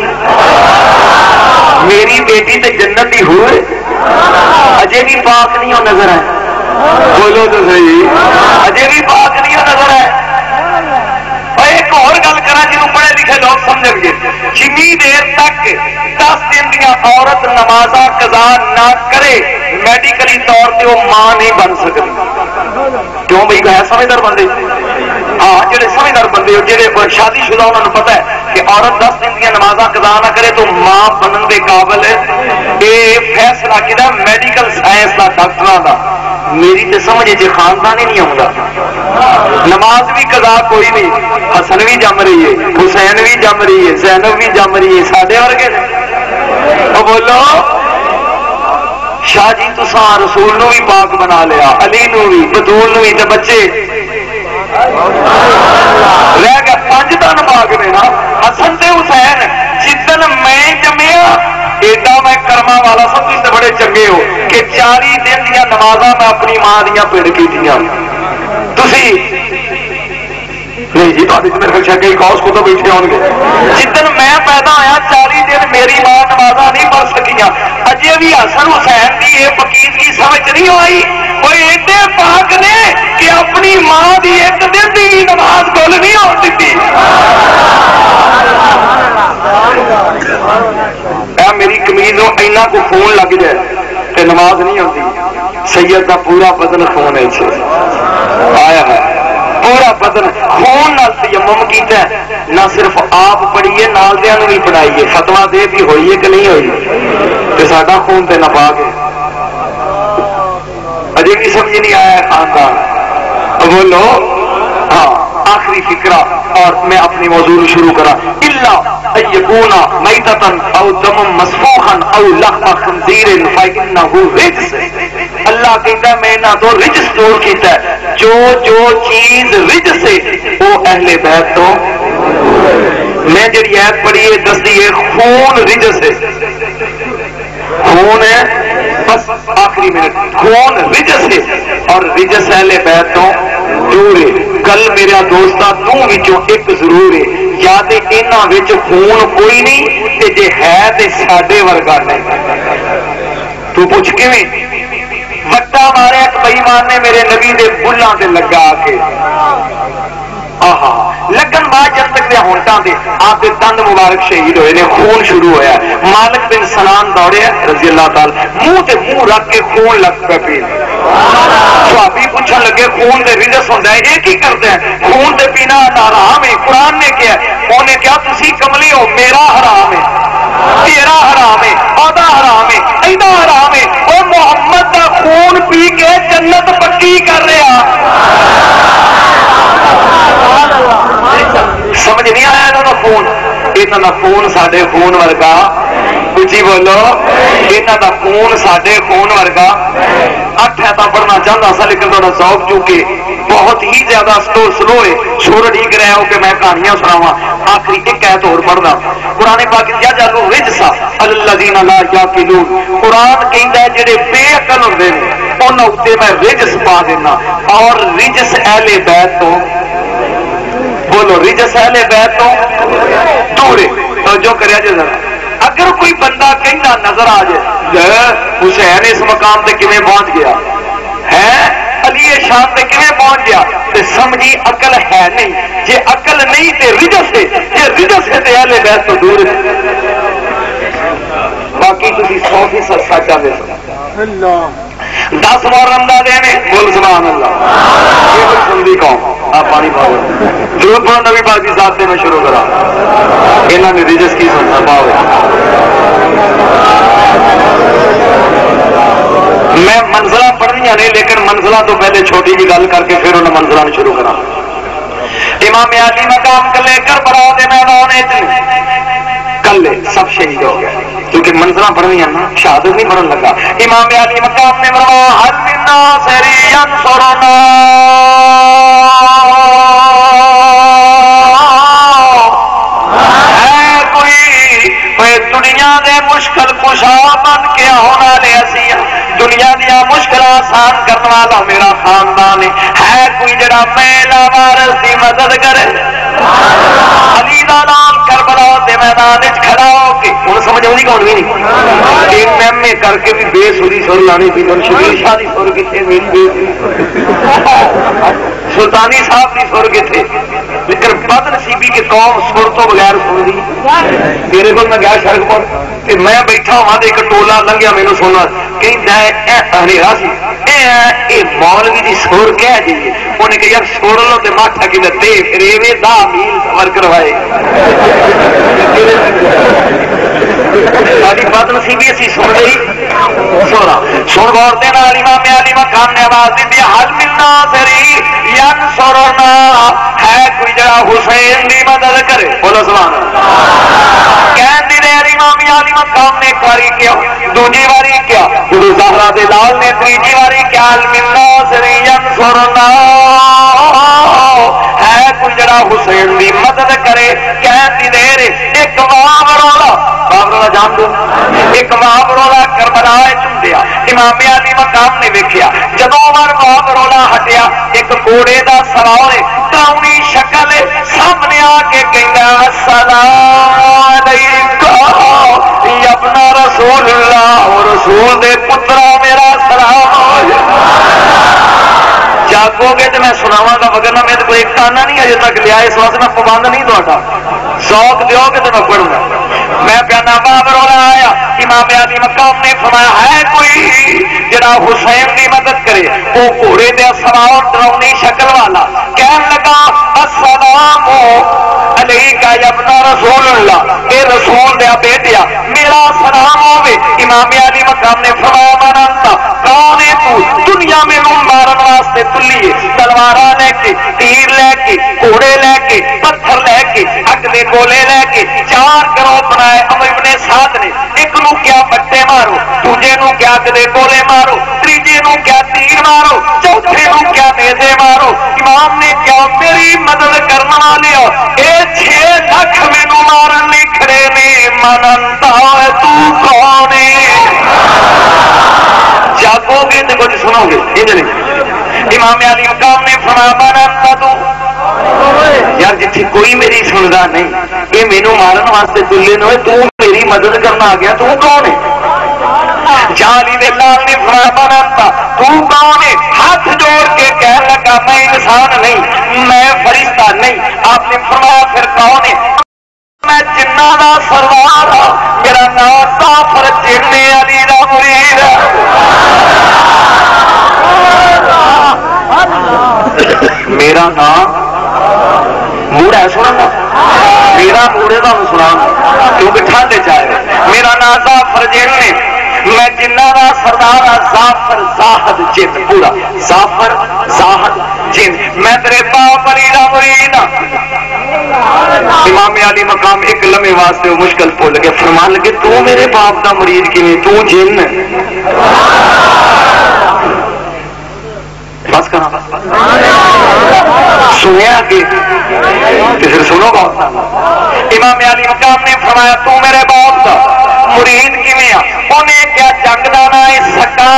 میری بیٹی تے جنت دی ہوئے اجے بھی پاک نہیں ہو نظر ہے بولو تو صحیح اجے بھی پاک نہیں ہو نظر ہے ایک اور گل کرا جنہوں پڑھے لکھے لوگ سمجھ گے جنی دیر تک 10 دن دیا عورت نمازاں قضا نہ کرے میڈیکلی طور پہ وہ ماں نہیں بن سکتی کیوں بھائی ہے سمجھدار بندے ہاں جڑے سمجھدار بندے جڑے شادی شدہ انہوں نے پتا ہے کہ عورت 10 دن دیا نمازاں قضا نہ کرے تو ماں بننے کے قابل ہے یہ فیصلہ کیا میڈیکل سائنس کا ڈاکٹر کا میری تو سمجھ جی خاندان ہی نہیں آتا نماز بھی قضا کوئی نہیں حسن بھی جم رہی ہے حسین بھی جم رہی ہے زینب بھی جم رہی ہے ساڈے ورگے بولو شاہ جی تساں رسول نو بھی پاک بنا لیا علی نو بھی بطول نو بھی تے بچے رہ گئے 5 تن پاک نے نا حسن تے حسین جدن میں جمیا ایڈا میں کرما والا سب تھی بڑے چنگے ہو کہ 40 دن دیا نمازاں میں اپنی ماں دیا پیڑ کی دیا تسی نہیں جی میرے خیال کئی کاؤس کو تو بیٹھے ہوں گے جدن میں پیدا ہوا 40 دن میری ماں نمازاں نہیں پڑھ سکیاں اجے بھی حسن حسین کی یہ فقیر کی سمجھ نہیں آئی وہ ایڈے پاک نے کہ اپنی ماں دی ایک دن دی نماز گل نہیں ہو سکتی میری کمیز اینا کو خون لگ جائے تو نماز نہیں آتی سید کا پورا بدن خون ہے آیا ہے پورا بدن خون نال تیمم کیتا ہے نہ صرف آپ پڑھیے نال دیاں نوں بھی پڑھائیے فتوا دے بھی ہوئی ہے کہ نہیں ہوئی کہ ساڈا خون تے ناپاک ہے اجے بھی سمجھ نہیں آیا خاندان بولو ہاں آخری فکرہ اور میں اپنی موضوع شروع کرا الا یکونا میتتن او دم مسفوحا او لحم خنزیر فانه رجس اللہ کہتا ہے میں نہ تو رجس دور کیتا ہے جو چیز رجس ہے وہ اہل بیت تو میں جڑی ایت پڑھی ہے دس دی خون رجس ہے خون ہے بس آخری منٹ خون رجس ہے اور رجس اہل بیت تو دور ہے کل میرا دوستا تو وچوں ایک ضرور ہے یا تے انہاں وچ خون کوئی نہیں تے جے ہے تے ساڈے ورگا نہیں تو پوچھ کیویں وٹا مارے ایک بے ایمان نے میرے نبی دے بلاں تے لگا کے لگن بعد جب تک دے ہونٹاں دے آپ دے دند مبارک شہید ہوئے نے خون شروع ہویا مالک بن سنان دوڑے رضی اللہ تعالی منہ تے منہ رکھ کے خون لگ پہ پی صحابی پوچھن لگے خون دے رجس ہوندا ہے یہ کی کرتے ہیں خون دے پینا حرام ہے قرآن نے کیا انہوں نے کیا تسی کملی ہو میرا حرام ہے تیرا حرام ہے اودا حرام ہے ایدا حرام ہے اور محمد دا خون پی کے جنت پکی کر رہا سمجھ نہیں آیا انہوں کا فون انہوں کا فون ساڈے خون ورگا اچھی بولو انہوں کا خون ساڈے خون ورگا 8 ایتا پڑھنا چاہتا سا لیکن تھوڑا ذوق چونکہ بہت ہی زیادہ سلو ہے شور ٹھیک رہا ہو کہ میں کہانیاں سناواں آخری ایک ایت اور پڑھنا قرآن پاک یا جالو رجسا الذین لا یعقلون قرآن کہندا ہے جڑے بے عقل ہوندے نے انہاں اوتے میں رجس پا دینا اور رجس اہل بیت تو بولو رجس اہل بیت تو دور ہے توجہ کریا جے ذرا اگر کوئی بندہ کہنا نظر آ جائے حسین اس مقام تے کیویں پہنچ گیا ہے علی شان تے کیویں پہنچ گیا تے سمجھی عقل ہے نہیں جے عقل نہیں تے رجس ہے جے رجس ہے تے اہل بیت تو دور ہے باقی تسی 100% سچا دے اللہ 10 محرم دا دین بول سبحان اللہ یہ کوئی سندھی قوم آپ پانی پاؤ ضرورت پڑھو نبی پاک کی ذات سے میں شروع کرا انہوں نے رجس کی سننا پاؤ میں منزلہ پڑھنی نہیں لیکن منزلہ تو پہلے چھوٹی جی گل کر کے پھر انہیں منزلہ میں شروع کرا امام علی مقام کلے کربلا دے میدان کلے سب شہید ہو گئے کیونکہ منزلہ پڑھنی ہے نا شہادت نہیں پڑھن لگا امام علی مقام نے فرمایا حل من ناصر ینصرنا آسان کرنے والا میرا خاندان ہے کوئی جڑا میلا وارث کی مدد کرے علی دا نام کربلا دے میدان کھڑا ہو کے ہوں سمجھ آئی کون بھی نہیں ایم اے کر کے بھی بے سری سر لانی تھی شبیر شاہ کی سر کتنے میری بے سلطانی صاحب کی سر کتنے لیکن بد نصیبی کی قوم سر تو بغیر سن دی میرے کو میں گیا سڑک پر میں بیٹھا ہوا تو ایک ٹولا لنگیا مینو سننا کہا سی مولوی کی سر کہہ جی انہیں کہ یار سر لو تو ماٹھا کی دے پھر ایویں دا میل سفر کروائے ساری بد نصیبی اسی سن گئی سونا سن غور دینا امام علی مقام نے آواز دی حل ملنا سری ین سرنا ہے کوئی جڑا حسین دی مدد کرے بولو سبحان اللہ کہن دی رہے امام علی مقام نے ایک باری کیا دوسری باری کیا گرو زہرا دے لال نے تیسری باری کیا حل ملنا سری ین سرنا ہے کوئی جڑا حسین دی مدد کرے کہن دی رہے ایک بابرولا جان دو ایک بابرولا کربلا چندیا امام علی مقام نے ویکھیا جدوں عمر بابرولا ہٹیا ایک گھوڑے دا سوار تراؤنی شکل سامنے آ کے کہندا السلام علیکم یا ابن رسول اللہ رسول دے پترا میرا سلام جاگو گے تو میں سناواں گا مگر میں تو کوئی تانا نہیں اجے تک لیا اس واسطے میں پابند نہیں تا شوق دیو گے تو میں پڑھوں گا میں پیانا بابرولا آیا امام علی مقام نے فرمایا ہے کوئی جڑا حسین کی مدد کرے وہ گھوڑے دے سوار ڈراؤنی شکل والا کہنے لگا السلام علیکہ یا ابن رسول اللہ اے رسول دے بیٹیا میرا سلام ہوے امام علی مقام نے فرمایا مانتا کون ہے تو دنیا میں مارن واسطے تلیے تلوارا لے کے تیر لے کے گھوڑے لے کے پتھر لے کے اگلے گولے لے کے 4 گروہ بنائے عمر ابن سعد نے ایک نو کیا بٹے مارو دوجے نو کیا اگلے گولے مارو تیجے نو کیا تیر مارو چوتھے نو کیا نیزے مارو امام نے کیا میری مدد کرنا والے ہو اے 6 لاکھ مینو مارن نہیں کھڑے نے مننتا تو کون ہے جاگو گے تو کچھ سنو گے امام علی مقام نے فرمایا مننتا تو یار جتھے کوئی میری سندا نہیں یہ مینو مارن واسطے تلے نہ تو میری مدد کرنا آ گیا تو کون ہے جالی دے لال نے فرمایا مننتا تو کون ہے ہاتھ جوڑ کے کہنے لگا میں انسان نہیں میں فرشتہ نہیں آپ نے فرمایا پھر کون ہے میں جنہ دا سردار ہوں میرا نام کافر جن علی دا مرید میرا نام موڑا ہے سنا میرا موڑے کا سنا کیونکہ ٹھنڈ چاہے میرا نام ظافر جن نے میں جنہ دا سردار ظافر زاہد جن پورا ظافر زاہد جن میں تیرے باپ علی دا مرید امام علی مقام ایک لمحے واسطے مشکل بھول گئے فرمان لگے تو میرے باپ دا مرید کیویں تو جن بس کرنا بس سنیا کہ پھر سنو گا امام علی مقام نے فرمایا تو میرے باپ دا مرید کیویں انہیں کیا جنگ دا نا ہے سکا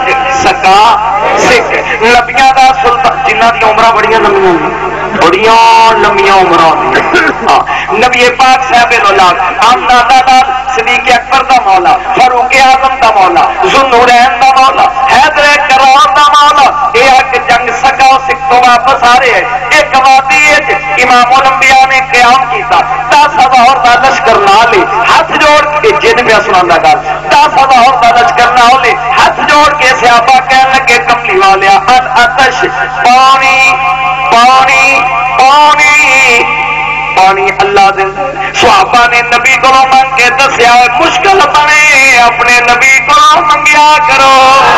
سکھ نبیاں دا سلطان جنہ دی عمراں بڑیاں لمبیاں عمراں نبی پاک صاحب الاولاد آمنہ دا لال صدیق اکبر دا مولا فاروق اعظم دا مولا ذوالنورین دا مولا حیدر کرار دا مولا یہ ایک جنگ سکا سکھ تو واپس آ رہے ہیں ایک وادی امام الانبیاء نے قیام کیتا 10,000 دا لشکر نہ لے ہاتھ جوڑ کے جن پہ سنانا گل 10,000 دا لشکر نہ لے ہاتھ جوڑ کے صحابہ کہنے لگے کملی والیا العطش پانی پانی پانی پانی اللہ دے صحابہ نے نبی کو منگ کے دسیا مشکل بنے اپنے نبی کو منگیا کرو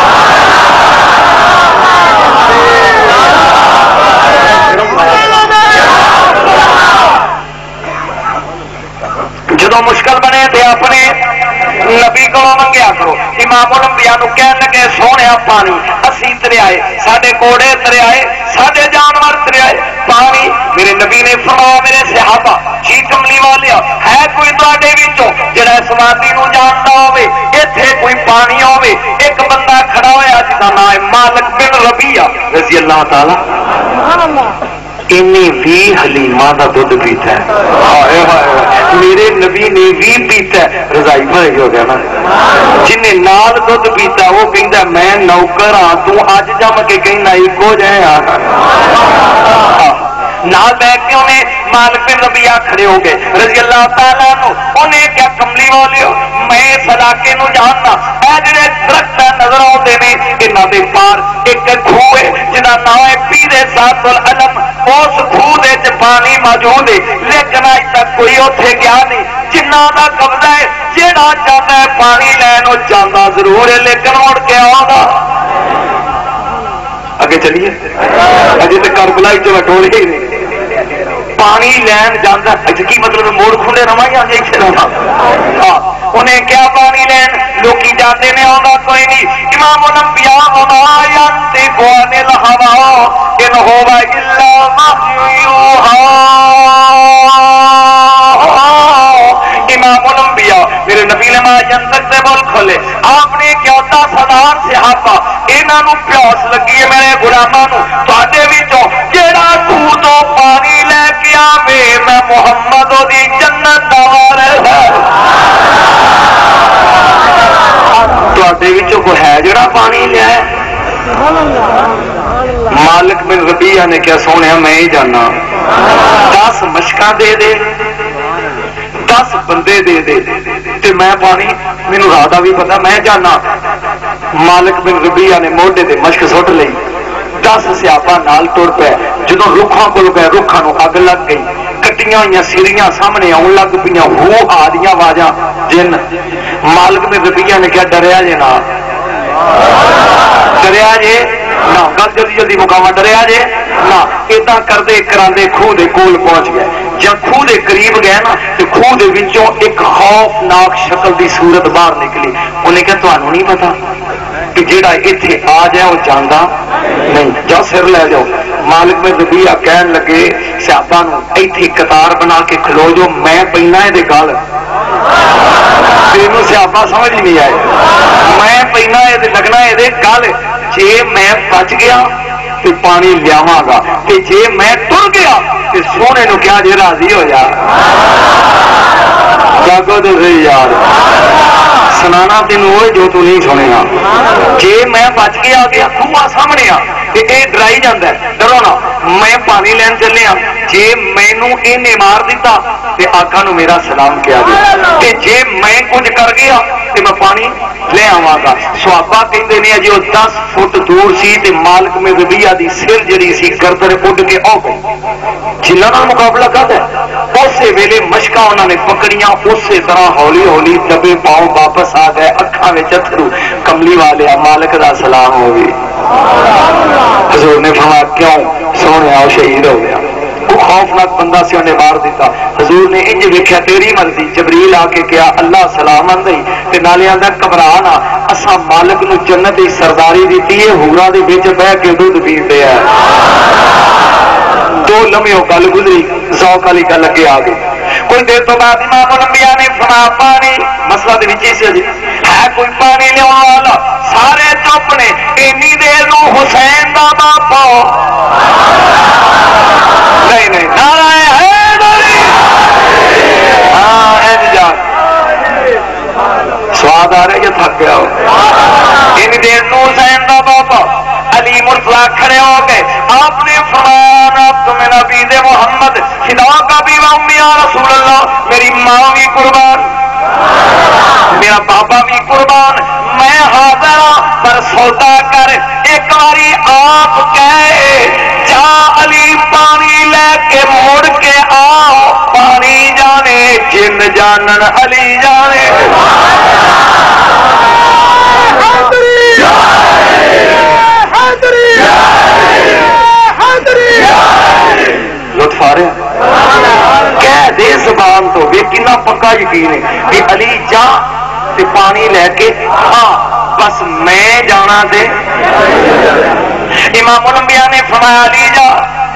جدو مشکل بنے تے اپنے نبی کو منگیا کرو امام الانبیاء نو کہن لگے سونے پانی اسی دریائے ساڈے کوڑے دریائے ساڈے جانور دریائے پانی میرے نبی نے فرمایا میرے صحابہ جی کملی والیا ہے کوئی تواڈے وچوں جڑا اس وادی نو جاندا ہوے ایتھے کوئی پانی ہوے ایک بندہ کھڑا ہویا جس دا نام ہے مالک بن ربیعہ رضی اللہ تعالی انہیں بھی حلیمہ دا دودھ پیتا ہے. میرے نبی نے بھی پیتا ہے. رضائی بھائی ہو گیا نا جنہیں نال دودھ پیتا وہ کہندا میں نوکر ہاں تو اج جم کے کہنا ایکو جائے نال بیٹھ کے انہیں مالک بن ربیعہ کھڑے ہو گئے رضی اللہ تعالیٰ عنہ. انہیں کیا کملی والیو میں اس علاقے نو جاننا اے جڑے درخت نظر آتے ہیں انہاں دے پار ایک کھوہ ہے جہاں نام ہے پیر ذات العلم. اس کھوہ دے وچ پانی موجود ہے لیکن اج تک کوئی اوتھے گیا نہیں. جنہاں دا قبضہ ہے جہاں جانا ہے پانی لین وہ جانا ضرور ہے لیکن مڑ کے آؤگا. اگے چلیے اجے تک کربلا ٹولے ہی نہیں پانی لین جانا. کی مطلب موڑ کھلے رہا یا انہیں کیا پانی لین لوکی جاتے نے آگا کوئی نہیں. امام الانبیاء وما ينطق عن الهوى ان هو الا وحی یوحی. امام الانبیاء میرے نبی نے ما ینطق سے بول کھولے آپ نے کیا 10,000 صحابہ انہاں نو پیاس لگی ہے میرے غلاماں نو تواڈے وچوں جیڑا تو پانی لے کے آوے میں محمد دی جنت دا وارث ہے. تواڈے وچوں کوئی ہے جڑا پانی لیا ہے؟ مالک بن ربیعہ نے کیا سونے میں ہی جانا 10 مشکاں دے دے 10 بندے دے دے تے میں پانی مینوں رات دا بھی پتا میں جانا. مالک بن ربیعہ نے موڈے تے مشک سٹ لئی 10 سیابا نال ٹر پے. جدوں رکھاں کول گئے رکھاں نو اگ لگ گئی کٹیاں ہوئی سیریاں سامنے آن لگ پیاں ہو آدیاں آوازاں جن. مالک بن ربیعہ نے کیا ڈریا جے نہ ڈریا جے نہ گل جلدی جلدی مقام ڈریا جے نہ ادا کرتے کراندے خوہ دے کول پہنچ گئے. جب خوہ دے قریب گئے نا تو خوہ دے وچوں ایک خوفناک شکل دی صورت باہر نکلی. انہیں کہا تانوں نہیں پتا کہ جیڑا ایتھے آ جائے وہ جاندا نہیں جاؤ سر لے جاؤ. مالک میں ربیعہ کہن لگے صحابہ نو ایتھے قطار بنا کے کھلو جو میں پینا ہے دے گل. تینوں صحابہ سمجھ نہیں آئے میں پینا ہے دے لگنا ہے دے گل. جے میں بچ گیا تو پانی لیاواں گا تے جے میں ٹر گیا تو سونے نو کیا جے راضی ہو جا. جاگو تو صحیح یار سنانا تینوں وہ جو تو نہیں سنے گا. جے میں بچ کے آ گیا خوہ سامنے آ یہ ڈرائی جانا ہے ڈرو نا میں پانی لین چلے ہاں. جے مینوں انہیں مار دیتا تے آقا نو میرا سلام کیا گیا تے جے میں کچھ کر گیا تے میں پانی لے آواں گا. صحابہ کہندے نے جی وہ 10 فٹ دور سی تے مالک میں ربیعہ دی سر جڑی سی گردن اڈ کے آ گئی. جنہاں نال مقابلہ کردا اسی ویلے مشکاں انہاں نے پکڑیاں اسی طرح ہولی ہولی دبے پاؤں واپس آ گئے اکھاں وچ اتھرو. کملی والے مالک دا سلام ہو گئی. حضور نے فرمایا کیوں سونے آؤ شہید ہو گیا. وہ خوفناک بندہ سے انہیں مار دیتا. حضور نے انج ویکھیا تیری مرضی. جبریل آ کے کیا اللہ سلام آندی تے نالے آندا گھبرا نہ اساں مالک نو جنت دی سرداری دتی ہے حوراں دے وچ بیٹھ کے دودھ پیندے ہیں. 2 لمحے گل گزری ذوق والی گل اگے آ گئی. کوئی دیر تو بعد امام الانبیاء نے فرمایا پانی مسئلہ دے وچ سے ہے کوئی پانی لے والا. سارے چپ نے. اینی دیر نو حسین دا باپا نہیں نہیں نعرہ حیدری ہاں احتجاج سواد آ رہا ہے یا تھک گیا ہو. اینی دیر نو حسین دا باپا علی مرتضی کھڑے ہو گئے. آپ نے فرمایا تمہیں نبی دے محمد خدا کا بھی امی یا رسول اللہ میری ماں بھی قربان میرا بابا بھی قربان میں حاضر ہوں پر سودا کر ایک باری آپ کہے جا علی پانی لے کے مڑ کے آؤ. پانی جانے جن جانن علی جانے. لطف آ رہے کہہ دے زبان تو بھی کنا پکا یقین ہے کہ علی جا تے پانی لے کے ہاں بس میں جانا دے. امام الانبیاء نے فرمایا علی جا.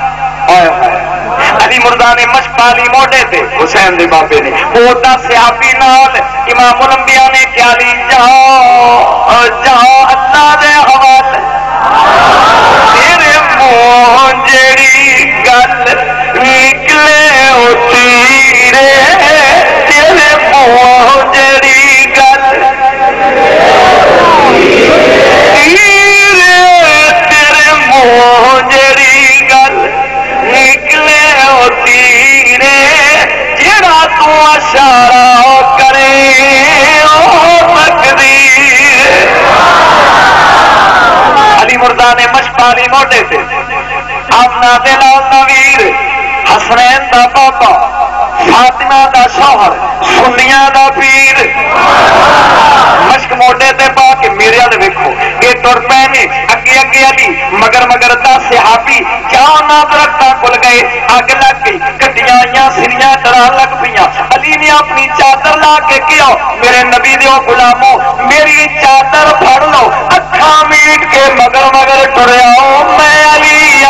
علی مرزا نے مشکالی موڈے تھے حسین دے بابے نے اوٹا صحابی نال. امام الانبیاء نے کیا علی جا جا اللہ دے حوالے تیرے منہ جڑی گل نکلے او تیرے تیرے منہ جڑی گل تیرے تیرے منہ جڑی گل نکلے او تیرے جڑا تو اشارہ کرے او تقدیر علی مرزا نے مشپالی موٹے سے آمنہ دے لال نویر حسنین دا پاپا فاطمہ دا شوہر سنیاں دا پیر مشک موٹے تے پا کے میرے والے ویکھو یہ ٹر پے نے اگے اگے علی مگر مگر 10 صحابی کیا نہ درختاں کھل گئے اگ لگ گئی کٹیاں آئیاں سریاں ڈران لگ پیاں علی نے اپنی چادر لا کے کیا میرے نبی دیو غلاموں میری چادر پھڑ لو اکھاں میٹ کے مگر مگر ٹریا میں علی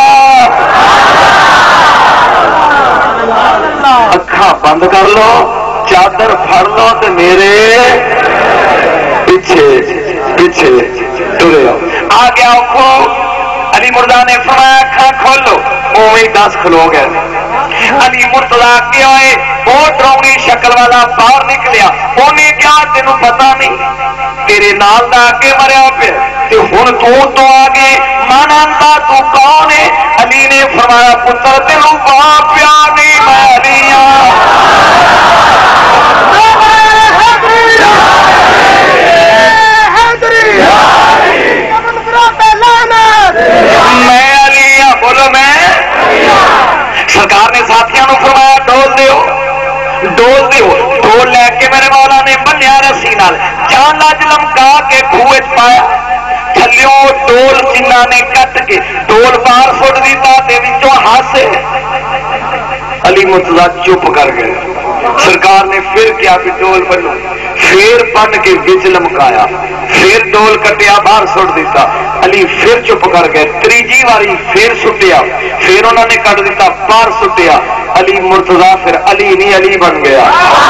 اکھاں بند کر لو چادر پھڑ لو تے میرے پیچھے پیچھے ٹرے آ گیا کو علی مرزا نے فرمایا اکھاں کھولو اوویں 10 کھلو گئے علی مرتضیٰ کے آئے بہت ڈراؤنی شکل والا باہر نکلیا انہیں کیا تینوں پتا نہیں تیرے نال دا کے مریا پہ ہن تو آگے مانندا تو کون ہے علی نے فرمایا پتر تینوں باپ پیا نہیں میں علی میں علی بولو میں سرکار نے ساتھیاں نو فرمایا ڈول دیو ڈول لے کے میرے مولا نے بنیا رسی نال جان لاج لمکا کے کھوہ پایا تھلیوں ڈول جنہ نے کٹ کے ڈول باہر سٹ دیتا تے وچوں ہاسے علی مرتضیٰ چپ کر گئے سرکار نے پھر کیا کہ ڈول بنو پھر بن کے وچ لمکایا پھر ڈول کٹیا باہر سٹ دیتا علی پھر چپ کر گئے تیجی واری پھر سٹیا پھر انہوں نے کٹ دیتا باہر سٹیا علی مرتضیٰ پھر علی نہیں علی بن گیا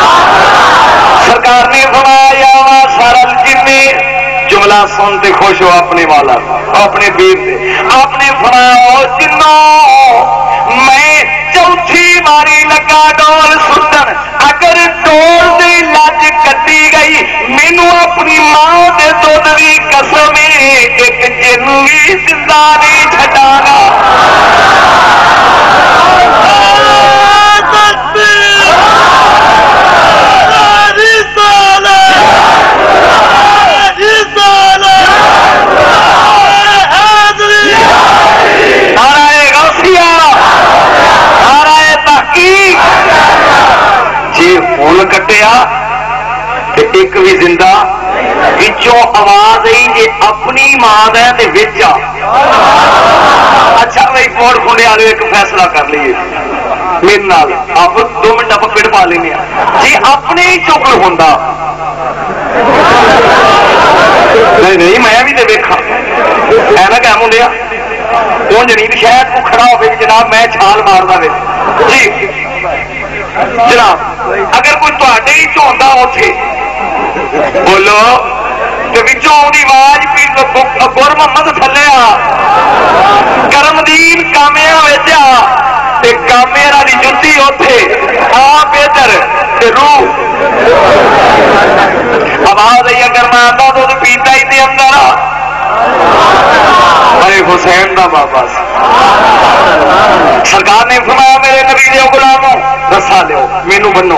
سرکار نے فرمایا وا سارل جنی جملہ سنتے خوش ہو اپنے والا اپنے پیر سے آپ نے فرمایا جنوں میں چوتھی باری لگا ڈول سٹن اگر ڈول دی لج کٹی گئی مینو اپنی ماں دے دودھ دی قسم ایک جن بھی زندہ نہیں چھڈانا جی فون کٹیا تے ایک بھی زندہ وچوں آواز آئی جی اپنی ماں دے تے وچ اچھا بھائی فون کھولے والے ایک فیصلہ کر لیے میرے نال آپ 2 منٹ آپ پھر پا لینے جی اپنے ہی چکر ہوندا نہیں میں بھی تے ویکھا ہے نا کہ منڈیا کون جنید شاید کو کھڑا ہو جناب میں چھال ماردا وے جی جناب اگر کوئی تے ہی چوندا اتے بولو تو بچوں آؤں آواز گر محمد تھلے کرمدین کامیا کامے والی جتی اتے آپ ادھر روح آواز آئی اگر میں آتا تو پیتا ہی تھے اندر ارے حسین دا بابا سرکار نے فرمایا میرے نبی دے غلاموں رسا لو مینو بنو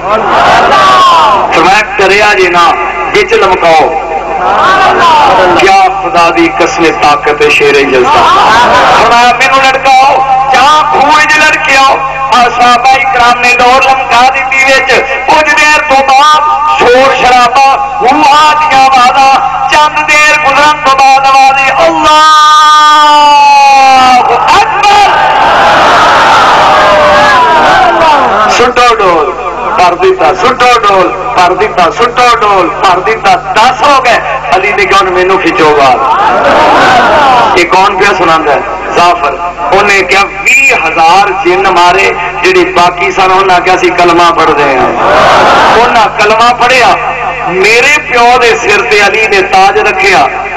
فرمایا کریا جی نا بچ لمکاؤ کیا خدا دی قسم طاقت شیر جلتا فرمایا مینو لڑکاؤ جہاں کھوج لڑکے آؤ صحابہ کرام نے ڈور لمکا دیتی وچ کچھ دیر تو بعد شور شرابا ہوا دیا وعدہ چند دیر گزرن تو بعد آوازیں اللہ اکبر سٹو ڈول پر دیتا سٹو ڈول پر دیتا سٹو ڈول پر دیتا 10 ہو گئے علی نے کہا مینو کھچو گا یہ کون پہ سنا ہے ظافر انہیں کیا 20,000 جن مارے جڑی باقی سن انہیں کیا سی کلمہ پڑھ دے ہیں انہیں کلمہ پڑھیا میرے پیو دے سر تے علی نے تاج رکھیا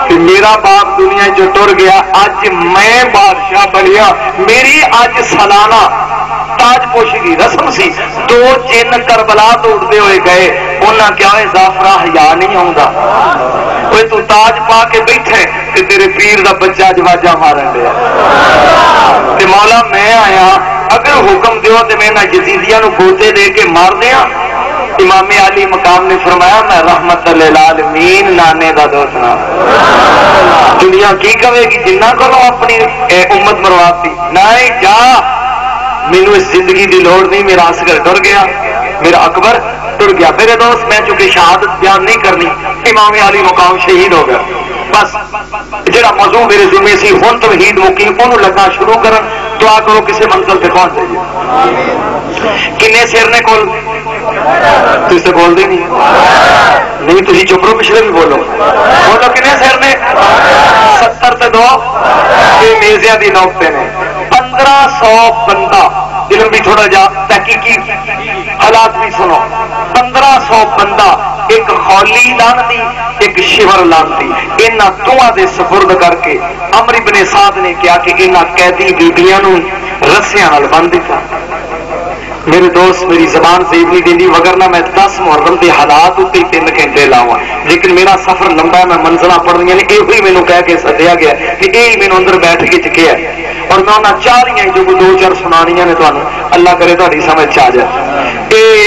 کہ میرا باپ دنیا جو ٹر گیا، اج میں بادشاہ بنیا، میری اج سالانہ تاج پوشی کی رسم سی، دو جن کربلا تو اٹھتے ہوئے گئے، انہاں کیا ہے زعفران حیا نہیں آتا، کوئی تو تاج پا کے بیٹھے تے تیرے پیر دا بچہ جواجہ مارن دیا تے مولا میں آیا، اگر حکم دیو تے میں نہ یزیدیاں نو گوتے دے کے مار دیا۔ امام علی مقام نے فرمایا میں رحمت للعالمین نانے دا دوسنا، دنیا کی کہے گی جنہ کرو اپنی امت مرواتی، نہیں جا، مینو اس زندگی دی لوڑ نہیں، میرا اصغر ٹر گیا، میرا اکبر ٹر گیا۔ میرے دوست میں چونکہ شہادت بیان نہیں کرنی، امام علی مقام شہید ہو گیا، بس جڑا موضوع میرے ذمہ سی ہن توحید مکی، انہوں لگا شروع کرن، دعا کرو کسی منزل پہ پہنچ جائیے۔ کنے سر نے کول تھی تو بول دی نہیں، تھی چپ رہو، پچھلے بھی بولو کنے سر نے 70 تے 2 یہ میزیاں دی نوکتے نے 1500 بندہ، علم بھی تھوڑا جا تحقیقی حالات بھی سنو، 1500 بندہ ایک خولی لانتی ایک شور لانتی، انہاں دوہاں دے سپرد کر کے عمرو بن سعد نے کیا کہ انہاں قیدی بیبیاں نوں رسیاں نال بن دتا۔ میرے دوست میری زبان سے نہیں دینی، وگرنہ میں 10 محرم کے حالات اتنے 3 گھنٹے لاؤں، لیکن میرا سفر لمبا ہے، میں منزلہ پڑھنی نے یہ مینو کہہ کے سدیا گیا کہ یہ مینو اندر بیٹھ کے چکیا ہے، اور میں انہیں چاہ رہی ہوں جو 2-4 سنانیاں نے تمہیں، اللہ کرے تاری سمجھ آ جائے۔ یہ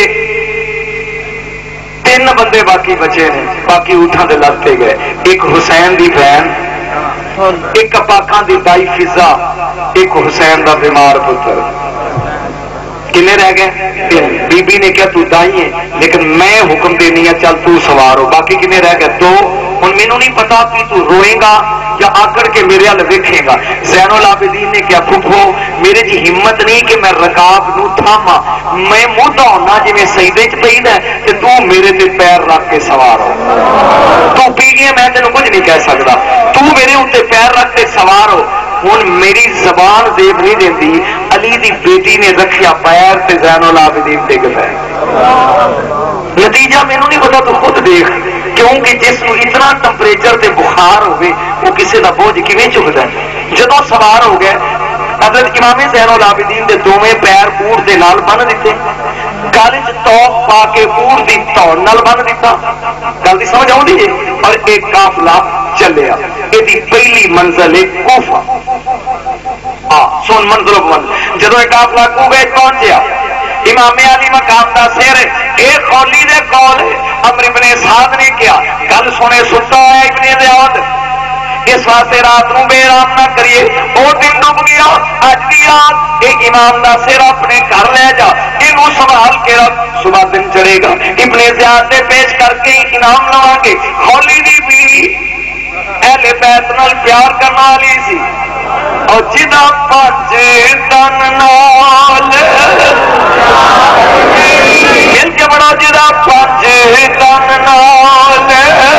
3 بندے باقی بچے نے، باقی اٹھاں دے لگتے گئے، ایک حسین دی بہن، ایک پاکاں دی بائی فضا، ایک حسین دا بیمار پتر، کنے رہ گئے؟ بی بی نے کیا تو دائی ہے لیکن میں حکم دینی ہے چل تو سوار ہو، باقی کنے رہ گئے؟ 2۔ ہن مینوں نہیں پتا کہ تو روئے گا یا آکڑ کے میرے ہل ویکھے گا۔ زین العابدین نے کیا پھپھو میرے جی ہمت نہیں کہ میں رکاب نو تھاما، میں مودا ہونا جی میں سجدے چ پئی ہے تے تو میرے تے پیر رکھ کے سوار ہو، تو پی گیا میں تینوں کچھ نہیں کہہ سکتا، تو میرے اوتے پیر رکھ کے سوار ہو۔ ہن میری زبان زیب نہیں دیندی، علی دی بیٹی نے رکھیا پیر تے زین العابدین ڈگ پے، نتیجہ مینوں نہیں پتا، تو خود دیکھ، کیونکہ جس کو اتنا ٹمپریچر تے بخار ہوئے وہ کسی کا بوجھ کیویں چکتا ہے۔ جدوں سوار ہو گئے حضرت امام زین العابدین دے دوویں پیر اونٹ دے نال بن دیتے، گل چ توق پا کے اونٹ دی توڑ نال بن دیتا، گل دی سمجھ آؤندی ہے، اور ایک قافلہ چلیا، یہ پہلی منزل ہے کوفہ۔ سن منزل منزل جدوں ایک قافلہ کوفے پہنچیا، امام علی مقام دا سر ایک خولی دے کول، عمرو بن سعد نے کیا گل سنے ستا ہے ابن زیاد، اس واسطے رات نو بے آرام نہ کریے، وہ دن ڈب گیا، اج دی رات یہ امام دا سر اپنے گھر لے جا، یہ سنبھال کے رکھ، صبح دن چڑھے گا، ابن زیاد سے پیش کر کے انعام لواں گے۔ خولی دی بیوی اہل بیت نال پیار کرنے والی سی، اور جدا 5 تن نال دل کے بڑا جدا 5 تن نال،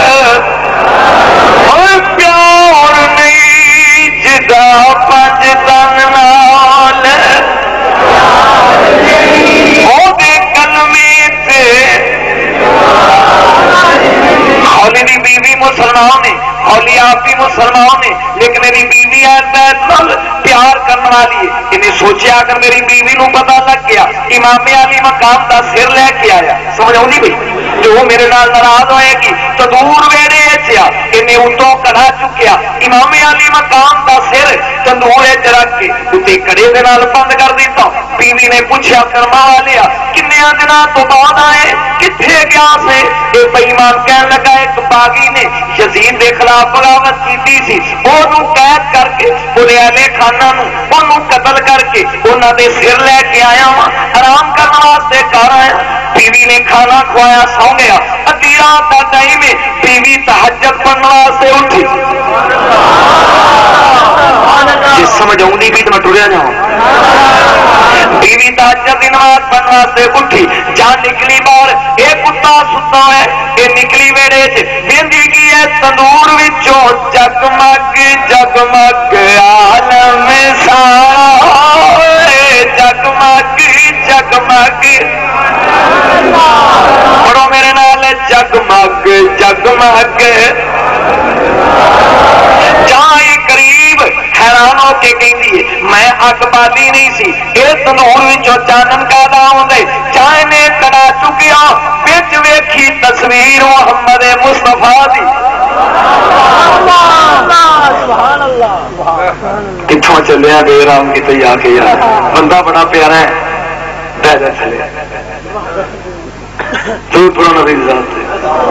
اور پیار نہیں جدا 5 تن نال، او دے کلمے تے خولی دی بیوی مسلمان ہے، خولی آپ بھی مسلمان ہے، لیکن میری بیوی ہے پیار کرنے والی ہے۔ انہیں سوچیا اگر میری بیوی نو پتا لگ گیا امام علی مقام دا سر لے کے آیا، سمجھ آؤں بھائی، جو وہ میرے نال ناراض ہوئے گی تو دور ویڑے چیا، انہیں اتوں کڑا چکیا، امام علی مقام دا سر تندور چ رکھ کے اتنے کڑے دے نال بند کر دیتا۔ بیوی نے پوچھا فرما لیا کنیا دنوں تو بعد آئے، کتنے گیا سے؟ یہ بے ایمان کہنے لگا ایک باغی نے یزید کے خلاف بغاوت کی سی، وہ قید کر کے پورے اہل خانہ نو قتل کر کے انہوں نے سر لے کے آیا ہوں، آرام کرنے واسطے گھر آیا، بیوی نے کھانا کھوایا، سو گیا، ادھی رات کا ٹائم ہے، بیوی تہجد پڑھنے واسطے اٹھی، جس سمجھ آؤں بھی تو میں ٹریا جاؤں، بیوی تہجد کی نماز پڑھنے واسطے اٹھی، جان نکلی باہر، یہ کتا ستا ہے، یہ نکلی ویڑے چی کی ہے تندور وچوں جگمگ جگمگ عالم سارے، جگمگ جگمگ، پڑھو میرے نال جگمگ جگمگ اگ بالی نہیں سی، اس تنور وچوں چانن کا آوندے، چائے نے کڑا چکیا، وچ ویکھی تصویر محمد مصطفیٰ دی۔ کتوں چلیا بے رام کتنے آ کے یار، بندہ بڑا پیارا ہے، پیدا چلے تو پرانا بھی ذات ہے۔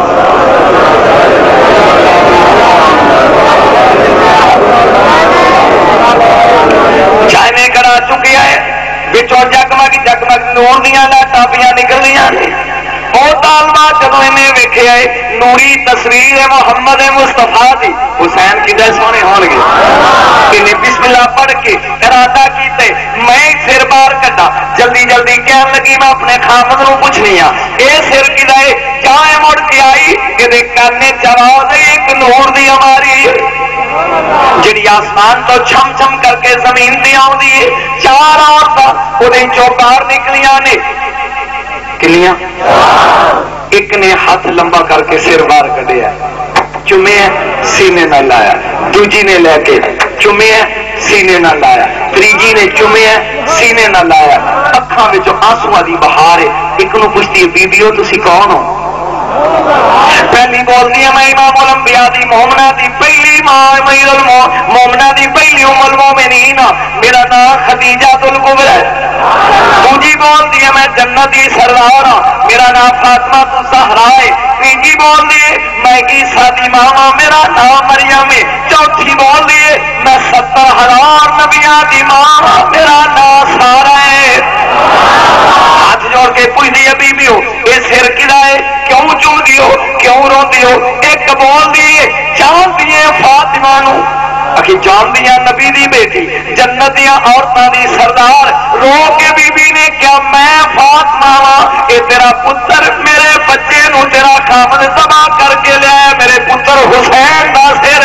چائے نے کڑا چکیا ہے، بچوں جگمگ جگمگ نور دیا لائٹاں پیا نکل دیا نے۔ بہت عالمہ جدو انہیں ویکھے آئے نوری تصویر محمد مصطفیٰ دی، حسین کی دے سونے ہون گے انہیں بسم اللہ پڑھ کے ارادہ کیتے میں سر بار کٹا، جلدی جلدی کہنے لگی میں اپنے خامد نو پوچھنی ہاں اے سر کی دائے چاہے مڑ کے آئی کہ دیکھ کرنے چواز ایک نور دی ہماری جڑی آسمان تو چھم چھم کر کے زمین دی آؤں دیئے، چار عورتاں انہیں چوکار نکلیاں نے، کلیاں ایک نے ہاتھ لمبا کر کے سر بار کٹیا، چومے سینے نہ لایا، دوجی نے لے کے چومے سینے نہ لایا، تریجی نے چومے سینے نہ لایا، اکھاں وچوں آنسواں دی بہار ہے۔ ایک نو پوچھتی ہے بیبیو تسی کون ہو؟ پہلی بولتی ہے میں امام الانبیاء دی مومنہ دی پہلی ماں امیر المومنہ دی پہلی ام المومنین، میرا نام خدیجہ الکبریٰ ہے۔ دوجی بولتی ہے میں جنتی سردار ہوں، میرا نام فاطمہ الزہرا ہے۔ تیجی بولتی ہے میں عیسیٰ دی ماں، میرا نام مریم ہے۔ چوتھی بولتی ہے میں 70,000 نبیاں دی ماں، میرا نام سارہ ہے۔ ہاتھ جوڑ کے پوچھ دیے بیبیو اے سر کدا ہے، کیوں چون دیو، کیوں رو دیو؟ ایک بول دیے جان دیے فاطمہ نو، اکی جان دیا نبی دی بیٹی جنتیاں عورتاں دی سردار، رو کے بی بی نے کیا میں فاطمہ ہاں، اے تیرا پتر میرے بچے نو تیرا خامد تباہ کر کے لیا ہے، میرے پتر حسین دا سر۔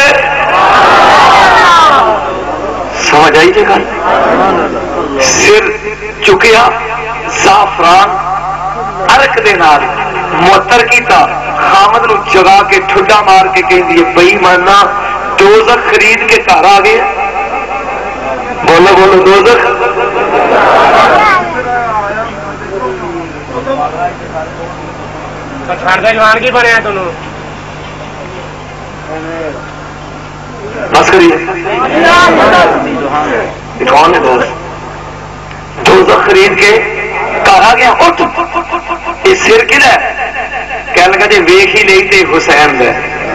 سمجھ آئی جگہ سر چکیا زعفران عرق دے نال معطر کیتا، خامد نو جگا کے ٹھڈا مار کے کہیں دیئے بئی ماننا دوزخ خرید کے گھر آ گئے، بولو بولو دوزخ۔ جوان کی بنے ہیں تنوں بس کریے کون ہے دوزخ خرید کے گھر آ گیا، اٹھ یہ سر کدھر ہے؟ کہنے لگا جی ویکھ ہی نہیں تے حسین دے،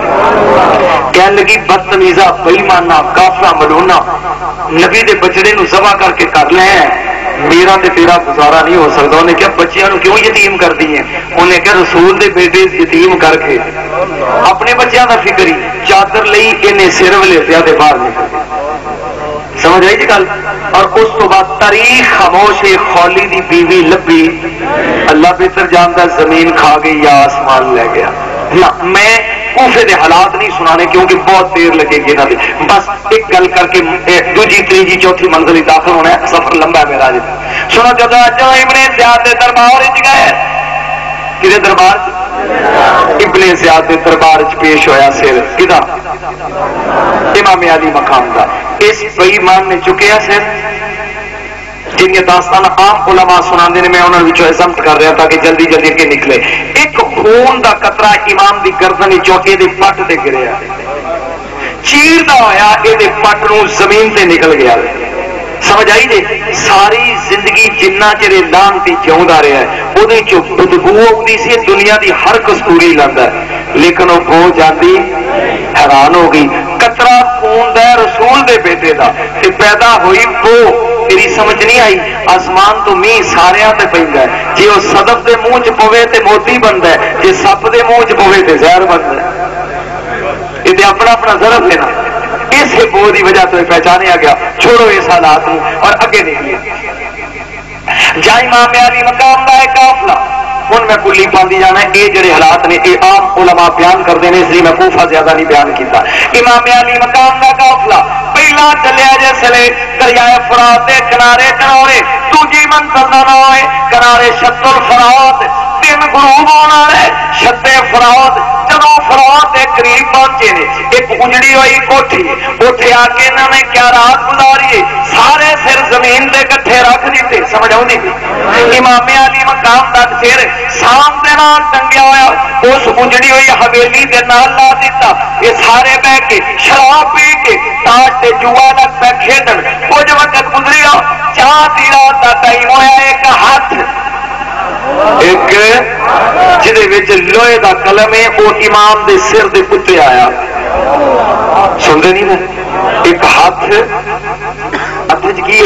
کہنے لگی بدتمیزہ بئی ماننا کافرہ ملونا نبی دے بچڑے نو ذبح کر کے کر لے ہیں، میرا تے تیرا گزارا نہیں ہو سکتا۔ انہیں کیا بچیاں نو کیوں یتیم کر دی ہیں؟ انہیں کیا رسول دے بیٹے یتیم کر کے اپنے بچیاں دا فکری چادر لئی انہیں سر ولیٹیا دے باہر نکل گئے۔ سمجھ آئی جی گل؟ اور اس تو بعد تاریخ خاموش ہے، خولی دی بیوی لبی، اللہ بہتر جانتا زمین کھا گئی یا آسمان لے گیا۔ نہ میں کوفے دے حالات نہیں سنانے کیونکہ بہت دیر لگے گی، بس ایک گل کر کے دوجی تیجی چوتھی منزل داخل ہونا ہے، سفر لمبا ہے میرا۔ سنو جب ابن زیاد دے دربار گئے، کدے دربار؟ ابن زیاد دے دربار پیش ہویا سر کدا؟ امام علی مقام دا۔ اس بے ایمان نے چکیا سر، جن یہ داستان عام علماء سنا دے، میں انہوں نے ایگزامپٹ کر رہا تھا کہ جلدی جلدی کے نکلے۔ ایک خون دا قطرہ امام دی گردن چوکے دے پٹ تے گریا، چیر دا ہویا اے دے پٹ نو زمین تے نکل گیا۔ سمجھ آئی جی؟ ساری زندگی جنہ چرے لانتی جیوندا رہا ہے، وہ چو بدبو آتی سی، دنیا دی ہر کستوری لاندا ہے، لیکن وہ بو جاندی حیران ہو گئی، قطرہ خون دا رسول دے بیٹے دا تے پیدا ہوئی بو، تیری سمجھ نہیں آئی؟ آسمان تو می ساریاں تے پیندا ہے، جے وہ صدف دے منہ چ پوے تے موتی بندا ہے، جے سپ دے منہ چ پوے تے زہر بندا ہے۔ یہ اپنا اپنا ضرب لینا، اس بو دی وجہ تو پہچانیا گیا۔ چھوڑو اس حالات اور اگے نکلیے۔ جا امام علی مقام دا ہے قافلہ، ہن میں کلی پاندی جانا ہے، یہ جڑے حالات نے یہ عام علماء بیان کرتے ہیں، اس لیے میں کوفہ زیادہ نہیں بیان کیتا۔ امام علی مقام دا قافلہ پہلا چلیا جسلے دریائے فرات دے کنارے کنارے، دوجی منزل دا نام ہے کنارے شط الفرات، 3 غروب ہونا ہے، شط فرات جب فرات کے قریب پہنچے نے ایک اجڑی ہوئی کوٹھی اتنے آ کے انہوں نے کیا رات گزاری سارے سر زمین دے کٹھے رکھ دیتے سمجھ آؤ نہیں امام علی مقام تک سر سام دے نال ٹنگیا ہوا اس اجڑی ہوئی حویلی دے نال لا دیتا یہ سارے بہ کے شراب پی کے تاش تے جوا لگ پہ کھیڈن کچھ وقت گزری چار دی رات کا ٹائم ہوا ایک ہاتھ ایک جہد لوہے کا قلم ہے وہ امام دے سر دے کتے آیا سنتے نہیں نا ایک ہاتھ کی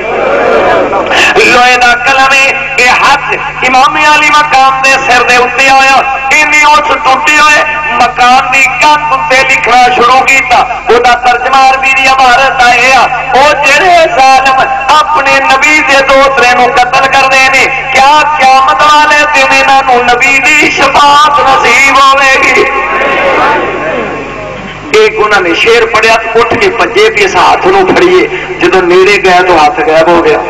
لوہے کا قلم ہے یہ ہاتھ امام علی مقام دے سر دے اتنے آیا اس ٹوٹے ہوئے مکان کی کت اتنے لکھنا شروع کیا وہ ترجمہ عربی دی عبارت آیا وہ جڑے ظالم اپنے نبی دے دوسرے نو قتل کرتے ہیں کیا قیامت والے دن انہوں نبی دی شفاعت نصیب ہوے گی ایک انہوں نے شیر پڑھیا تو اٹھ کے پجے بھی اس ہاتھ نو پھڑیے جدو نیڑے گیا تو ہاتھ غائب ہو گیا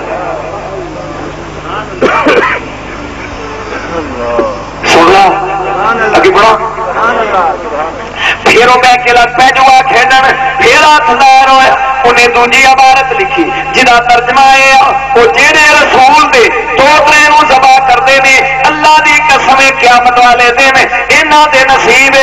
سننا اگے بڑھا پھر وہ بہ کے لگ پہ جوا کھیڈن پھر ہاتھ ظاہر ہوا انہیں دوجی عبارت لکھی جہاں ترجمہ ہے وہ جہے رسول دے دوسرے نو ذبح کرتے ہیں اللہ دی قسم قیامت والے دن انہاں دے نصیب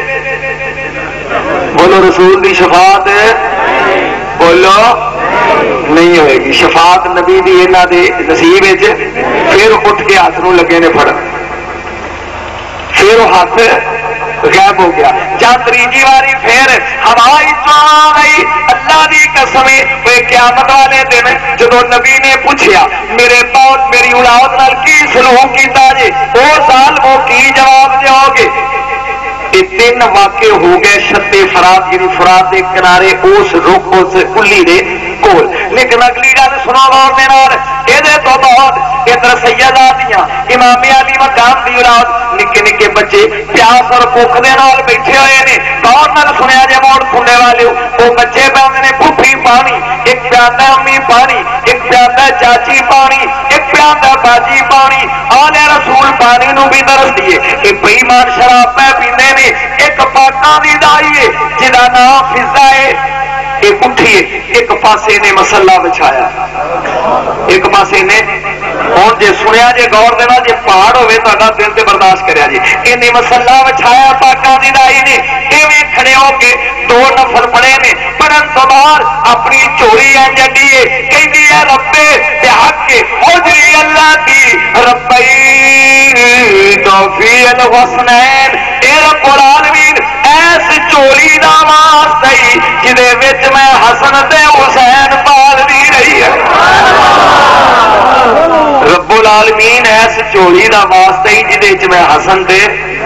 بولو رسول دی شفاعت بولو نہیں ہوئے گی شفاعت نبی دی انہاں دے نصیب پھر اٹھ کے ہاتھ نو لگے نے پھڑ پھر وہ ہاتھ غائب ہو گیا جب تیجی واری پھر ہوائی چاہ گئی اللہ دی قسم قیامت والے دن جدو نبی نے پوچھیا میرے پاس میری اولاد نال کی سلوک کیتا جی وہ ظالمو کی جواب دیو گے یہ تین واقع ہو گئے شتے فرات یعنی فرات کے کنارے اس رخ اس کلی دے کول لیکن اگلی گل سنو غور دے نال یہ تو بعد ادھر سیدہ دیاں امام علی مقام دی اولاد نکے نکے بچے پیاس اور بھوک دے نال بیٹھے ہوئے نے غور نال سنیا جے موڑ سننے والے وہ بچے پاندے نے پھوپھی پانی ایک پیاندا امی پانی ایک پیاندا چاچی پانی ایک پیاندا باجی پانی آلے رسول پانی نو بھی درس دیے کہ بے ایمان شراب پہ پیندے نے ایک پاکاں دی دائی ہے جدا نام فضا ہے ایک اٹھیے ایک پاسے نے مسلح بچھایا ایک پاسے نے ہوں جی سنیا جی غور دینا جی پہاڑ ہوئے تو دل سے برداشت کریا جی انہیں مسلح بچھایا پاکاں دی دائی نے ایویں کھڑے ہو کے دو نفل پڑے نے پڑھن تو بعد اپنی چوری جڈی ہے کہندی ہے ربے تے حق کے اجری اللہ کی ربی توفی الحسنین اے رب العالمین ایس چوری دا واسطہ جدے وچ میں حسن تے حسین پال دی رہی ہے رب العالمین ایس چوری دا واسطہ ہی جدے وچ میں حسن تے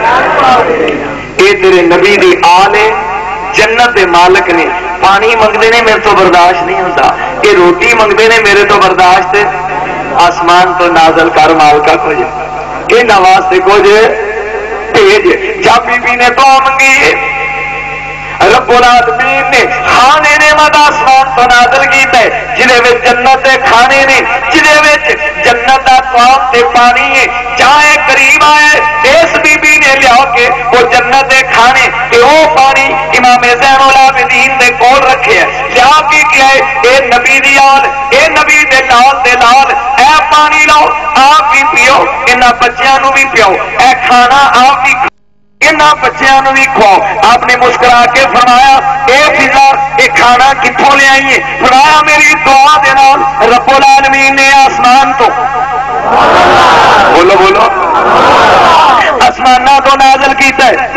اے تیرے نبی دی آل ہے جنت دے مالک نے پانی منگتے نے میرے تو برداشت نہیں ہوتا یہ روٹی منگتے نے میرے تو برداشت آسمان تو نازل کر مالکا کچھ یہ نواز سے کچھ بھیج جب بی بی نے دعا منگی رب العالمین نے کھانے نے مد آسمان تو نازل کیتا ہے جنہیں جنت دے کھانے نے جنہیں جنت دا طعام تے پانی ہے چاہے قریب آئے اس بی بی نے لیا کے وہ جنت دے کھانے تے وہ پانی امام زین العابدین دے کول رکھے ہے لیا کے کیا ہے اے نبی دی آل اے نبی دے لال اے پانی لاؤ آپ بھی پیو انہاں بچیاں نو بھی پیو اے کھانا آپ بھی انہاں بچیاں نو بھی کھواؤ آپ نے مسکرا کے فرمایا اے فضا اے کھانا کتھوں لے آئیے فرمایا میری دعا دے نال رب العالمین نے آسمان تو بولو بولو آسمانہ تو نازل کیتا ہے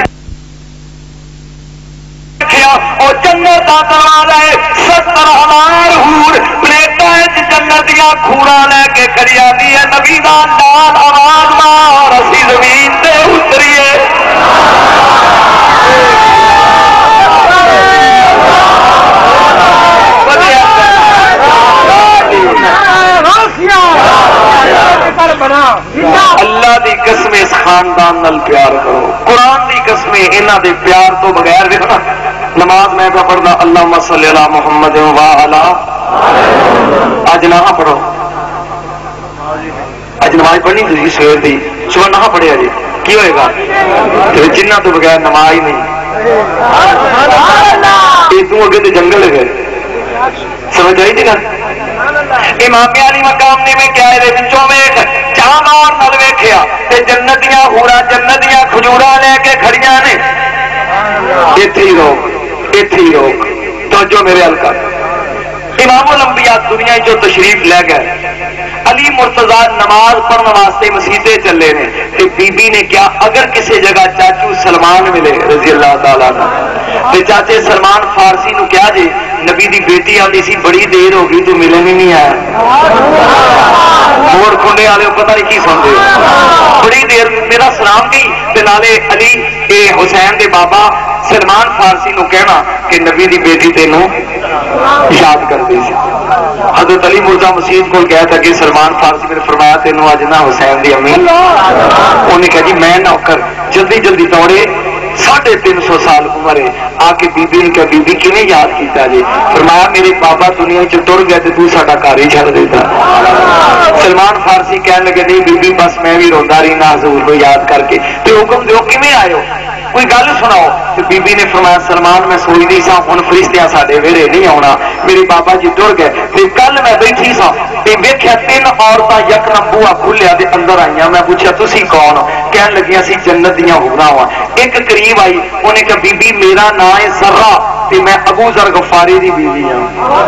اور جنت کا دروازہ ہے 70,000 حور پلیٹاں جنتیاں کھوڑا لے کے کھڑی آتی ہے نبی دا نال آواز مار اسی زمین تے اتریے اللہ دی قسم اس خاندان نال پیار کرو قرآن دی قسم انہاں دے پیار تو بغیر دیکھنا نماز میں پہ پڑھنا اللہم صلی علی محمد و علی اج نہ پڑھو اج نماز پڑھنی تھی سویر دی صبح نہ پڑھیا جی کی ہوئے گا؟ جنہ تو بغیر نماز ہی نہیں، یہ تو اگے تو جنگل ہے، سمجھ آئی تھی نا؟ امام علی مقام نے میں کیا ہے ویکھ جان اور نل ویکھیا تے جنتیاں ہورا جنتیاں کھجورا لے کے کھڑیاں نے، ایتھے ہی روک توجہ میرے حل کر۔ امام الانبیاء دنیا جو تشریف لے گئے، علی مرتضی نماز پڑھنے واسطے مسیطے چلے نے، کہ بی بی نے کیا اگر کسی جگہ چاچو سلمان ملے رضی اللہ تعالیٰ عنہ، چاچے سلمان فارسی نو کیا جی نبی دی بیٹی آتی سی بڑی دیر ہو گئی تو ملن ہی نہیں آیا، موڑ کھنڈے والے پتہ نہیں کی سنتے بڑی دیر میرا سلام گئی تے نالے علی حسین دے بابا سلمان فارسی نو کہنا کہ نبی دی بیٹی تینوں یاد کر دی سی۔ حضرت علی مرزا مسیح کو گیا تھا کہ سلمان فارسی نے فرمایا تینوں اج نہ حسین دی امی، انہیں کہا جی میں نوکر جلدی جلدی دوڑے 350 سال عمر ہے، آ کے بی بی نے کہا بی بی کیویں یاد کیتا جی؟ فرمایا میرے بابا دنیا چ ٹر گیا تے تو ساڈا گھر ہی چھڑ دیتا۔ سلمان فارسی کہنے لگے نہیں بی بی بس میں بھی روندا رہنا حضور کو یاد کر کے، تے حکم دیو کیویں آئے ہو کوئی گل سناؤ؟ تو بی بی نے فرمایا سلمان میں سوئی دی سا ہن فرشتیاں ساڈے ویڑے نہیں آنا، میرے بابا جی ٹر گئے تے کل میں بیٹھی سا تے ویکھیا 3 عورتاں یکدم بوہا کھلیا تے اندر آئیاں، میں پوچھا تسی کون؟ کہن لگیاں سی جنت دیاں ہوراں وا۔ ایک قریب آئی انہیں کہا بی بی میرا نام ہے ذرہ تے میں ابو ذر غفاری دی بیوی ہاں،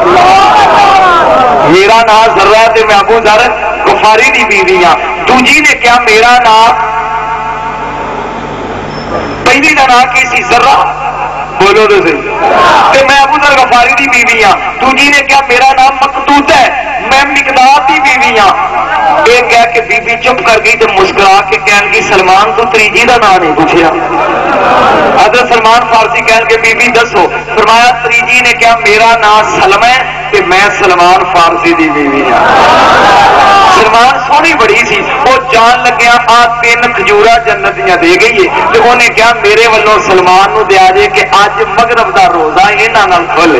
میرا نام ذرہ تے میں ابو ذر غفاری دی بیوی ہاں۔ دوجی نے کیا میرا نام، پہلی کا نام کی سی ذرہ بولو تو صحیح تے میں ابو ذر غفاری دی بیوی ہاں۔ دوجی نے کیا میرا نام مقتوط ہے میں مقداد دی بیوی ہاں۔ ایک کہہ کے بی بی چپ کر گئی تو مسکرا کے کہن گی سلمان تو تریجی دا نام نہیں پوچھیا؟ حضرت سلمان فارسی کہن کے بی بی دسو؟ فرمایا تریجی نے کیا میرا نام سلم ہے کہ میں سلمان فارسی دی بیوی ہاں۔ سلمان سونی بڑی سی وہ جان لگیا آ 3 کھجورا جنتیاں دے گئی ہے تو انہیں کیا میرے والوں سلمان نو دیا جے کہ اج مغرب دا روزہ انہاں نال کھولے۔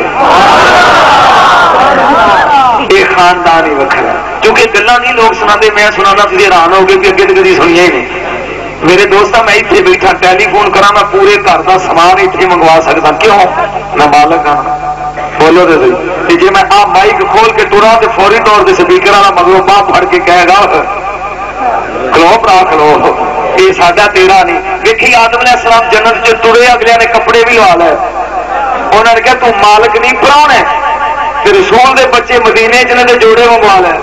یہ خاندان ہی وکھرا کیونکہ گلاں نہیں لوگ سناتے، میں سنانا تھی حیران ہو گئے کہ اگے کدی سنیا ہی نہیں۔ میرے دوست میں اتنے بیٹھا ٹیلی فون کرا میں پورے گھر کا سامان اتنے منگوا سکتا، کیوں میں مالک ہاں بولو تو صحیح۔ جی میں آپ مائک کھول کے ٹرا تو فوری طور سے سپیکر والا مگروں باہ پھڑ کے کہے گا کھلو برا کھلو یہ ساڈا تیرا نہیں۔ دیکھی آدم علیہ السلام جنت چ ٹرے اگلے نے کپڑے بھی لوا لے، انہوں نے کہا تو مالک نہیں پراؤن ہے، رسول دے بچے مدینے چ نے جوڑے منگوا لے،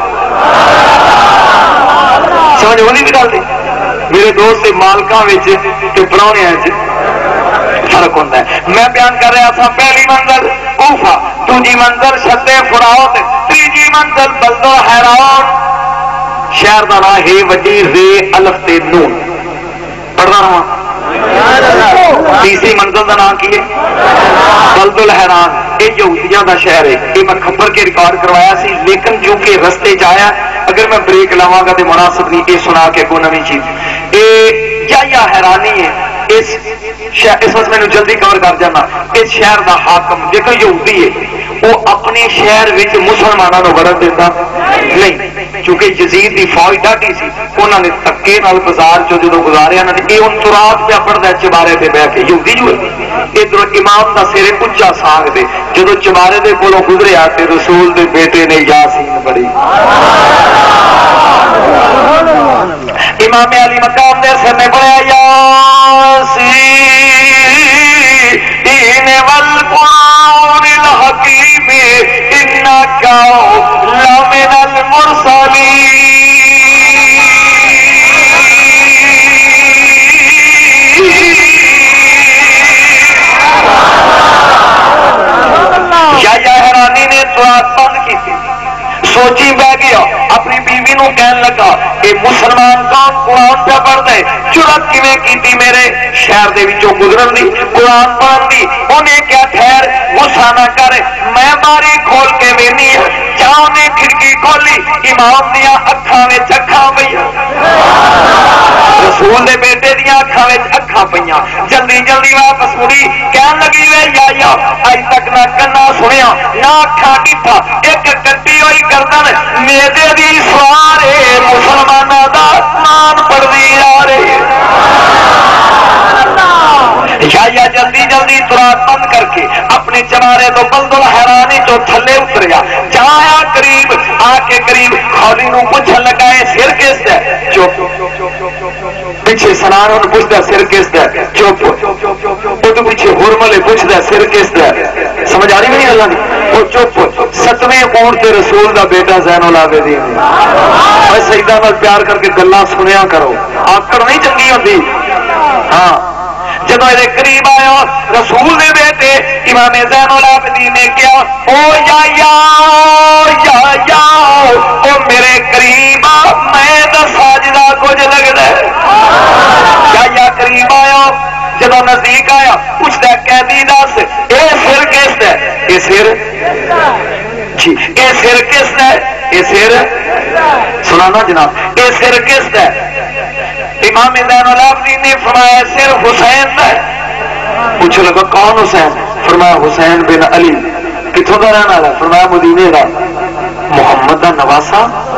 سمجھ وہ نہیں نکالتی؟ میرے دوست مالکاں پراؤنیا فرق ہوتا ہے۔ میں بیان کر رہا تھا پہلی منزل کوفہ، دوسری منزل شد فراؤت، تیجی منزل بلدو حیران، شہر کا نام ہے وڈی رے الف تے نون، پڑھنا رہا۔ تیسری منزل کا نام کی ہے بلد الحیران، یہ یہودیاں کا شہر ہے۔ یہ میں خبر کے ریکارڈ کروایا سی لیکن جو کہ رستے چیا اگر میں بریک لوا گا تو مناسب نہیں یہ سنا کے کوئی نئی چیز یہ حیرانی ہے۔ اس وقت میں جلدی کور کر جانا۔ اس شہر کا حاکم دیکھو یہودی ہے، وہ اپنے شہر مسلمانوں کو وڑن دیتا نہیں، کیونکہ یزید کی فوج ڈاٹی سی، انہوں نے تکے نال بازار جو گزاریا یہ ہوں تراب پہ پڑھتا چبارے پہ بہ کے یہودی جو ادھر امام کا سر اچا سانگ دے جدو چبارے دے کولوں گزریا تے رسول دے بیٹے نے یاسین پڑھی۔ امام علی مقام دے سر نے پڑھا یاسین والقرآن الحکیم انک لمن المرسلین۔ یا حیرانی نے سوات بند کی تھی، سوچی بہ گیا، اپنی بیوی نو کہن لگا کہ مسلمان کون قرآن پہ پڑھ دے، جرات کیویں کیتی میرے شہر دے وچوں گزرن دی قرآن پڑھن دی؟ انہیں کیا ٹھہر غصہ نہ کرے، میں باری کھول کے وینی چاہوں نے کھڑکی کھولی، امام دیا اکھاں وچ اکھاں پئیاں، رسول دے بیٹے دیا اکھاں وچ اکھاں پئیاں، جلدی جلدی واپس مڑی کہن لگی وے یا اج تک نہ کنا سنیا نہ اکھاں کیتا، ایک کٹی ہوئی گردن میدے دی سوارے مسلماناں دا نام پڑھدی آ رہی ہے۔ یا جلدی جلدی ترات بند کر کے اپنے چمارے تو بلدل حیرانی تو تھلے اتر گیا، جایا قریب آ کے قریب خولی نو پوچھن لگا ہے سر کس ہے؟ چپ پیچھے سنان انہوں پوچھتا سر کس ہے؟ چپ وہ تو پیچھے ہرملے پوچھتا سر کس ہے؟ سمجھ آ رہی نہیں اللہ نے؟ وہ چپ 7ویں اونٹ تے رسول دا بیٹا زین العابدین میں سیدہ نال پیار کر کے گلاں سنیا کرو، آکڑ نہیں چنگی ہوتی۔ ہاں جب میرے قریب آیا رسول نے بیٹے امام زین العابدین نے کیا او یا او میرے قریب میں دا ساجدہ کچھ لگتا ہے یا قریب آیا جب نزدیک آیا پوچھتا قیدی دس اے سر کس ہے؟ اے سر جی اے سر کس ہے؟ اے سر سنانا جناب اے سر کس ہے؟ امام زین العابدین نے فرمایا سر حسین ہے۔ پوچھو لگا کون حسین؟ فرمایا حسین بن علی۔ کتوں کا رہنا ہے؟ فرمایا مدینے کا۔ محمد کا نواسا؟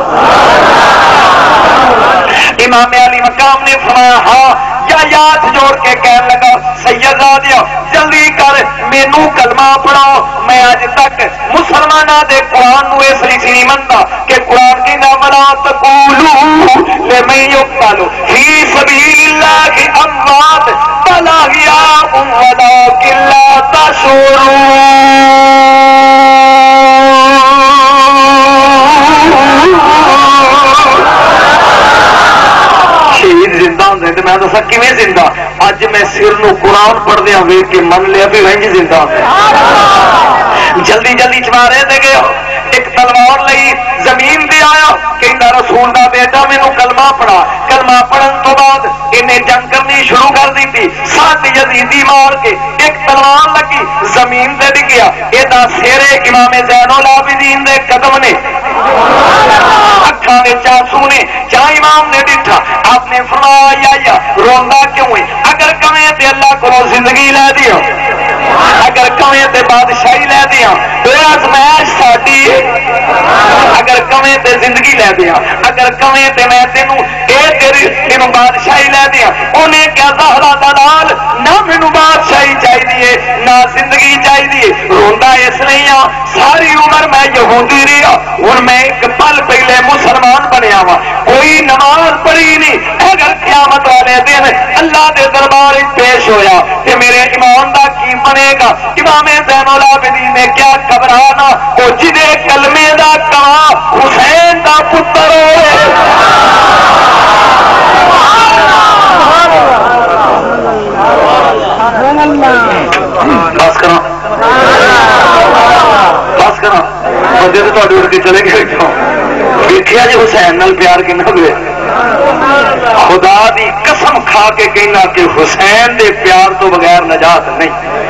امام علی مقام نے فرمایا ہاں، یا یاد جوڑ کے کہنے لگا سیدہ جلدی کر مینو کلمہ پڑھاؤ، میں اج تک مسلمانوں دے قرآن نو اس لیے نہیں منتا کہ قرآن کی نہ ولا تقولوا لمن يقتل فی سبیل اللہ اموات بل احیاء ولکن لا تشعرون۔ شہید زندہ ہوں تو میں دسا کیویں زندہ؟ اج میں سر نو قرآن پڑھدیا ویکھ کے من لیا بھی وینج زندہ۔ جلدی جلدی چمارے دے گئے ایک تلوار لئی زمین دے آیا کہ رسول دا بیٹا مینوں کلمہ پڑھا۔ کلمہ پڑھن تو بعد انہیں جنگ کرنی شروع کر دی تھی، 7 یزیدی مار کے ایک تلوار لگی زمین تے ڈگیا، یہ سیرے امام زین العابدین دے قدم نے اکھاں وچ آنسو نے جا امام نے ڈٹھا، آپ نے فرمایا یا روندا کیوں ہے؟ اگر کہیں تے اللہ کو زندگی لے دیو، اگر کہیں تے بادشاہی لے دیا تو آزمائش ساڈی ہے، اگر کہیں تے زندگی لے دیا، اگر کہیں تے میں تینوں تینوں بادشاہی لے دیا۔ انہیں کیا زہرا دلال نہ مینوں بادشاہی چاہیے نہ زندگی چاہیے، روندا اس لیے ساری عمر میں یہودی رہا، ہوں میں ایک پل پہلے مسلمان بنیا وا، کوئی نماز پڑھی نہیں، اگر قیامت والے دن اللہ دے دربار پیش ہویا کہ میرے ایمان دا کی بنے گا؟ امام زین العابدین نے کیا گھبرانا، وہ جدے کلمے دا کہا حسین دا پتر ہوئے۔ بس کرو بس کرو، بندے تو تھوڑے اڑ کے چلے گئے دیکھا جی حسین نال پیار کنا ہوئے۔ خدا دی قسم کھا کے کہنا کہ حسین دے پیار تو بغیر نجات نہیں۔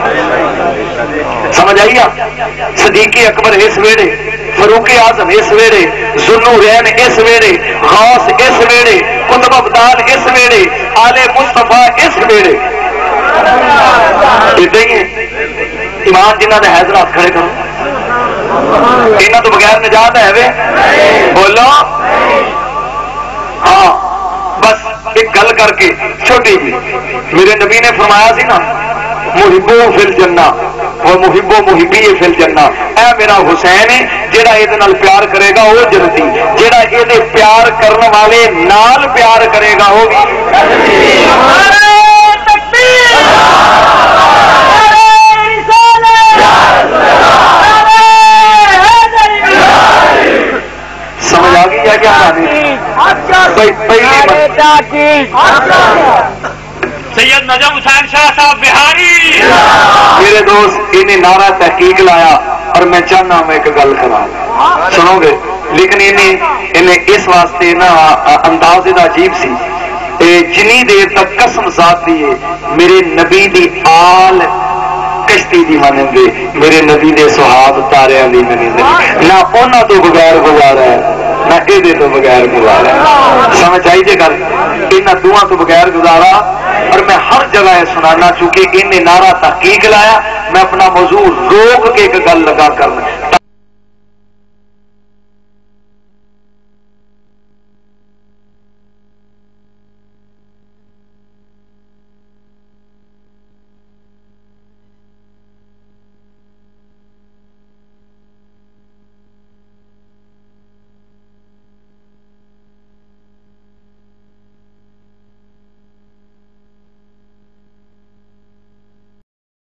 سمجھ آئی؟ صدیق اکبر اس ویڑے، فاروق اعظم اس ویڑے، ذوالنورین اس ویڑے، غوث اس ویڑے، قطب ابدال اس ویڑے، آل مصطفیٰ اس ویڑے۔ ایمان جنہ نے حیدرات کھڑے کرو، انہوں تو بغیر نجات ہے وے؟ بولو ہاں۔ بس ایک گل کر کے چھوٹی جی، میرے نبی نے فرمایا سی نا محبو فی الجنہ و محبو محبی فی الجنہ، اے میرا حسین ہے جیڑا یہ پیار کرے گا وہ جنتی، جیڑا یہ پیار کرنے والے نال پیار کرے گا وہ بھی۔ سمجھ آ گئی ہے کیا؟ سید نجم حسین شاہ صاحب بہاری میرے دوست انہیں نعرہ تحقیق لایا، اور میں چاہنا میں ایک گل کرا سنو گے، لیکن انہیں اس واسطے نا انداز عجیب سی، جنی دیر تک قسم ذات دی ہے میرے نبی دی آل کشتی دی مانیں گے، میرے نبی دے صحاب تاریاں دی مانیں گے، نہ انہاں تو بغیر گزارا ہے نہ یہ تو بغیر گزارا ہے۔ سمجھ آئی جے گل؟ انہاں دوہاں تو بغیر گزارا، اور میں ہر جگہ یہ سنانا چونکہ انہیں نعرہ تحقیق لایا، میں اپنا موضوع روک کے ایک گل لگا کرنا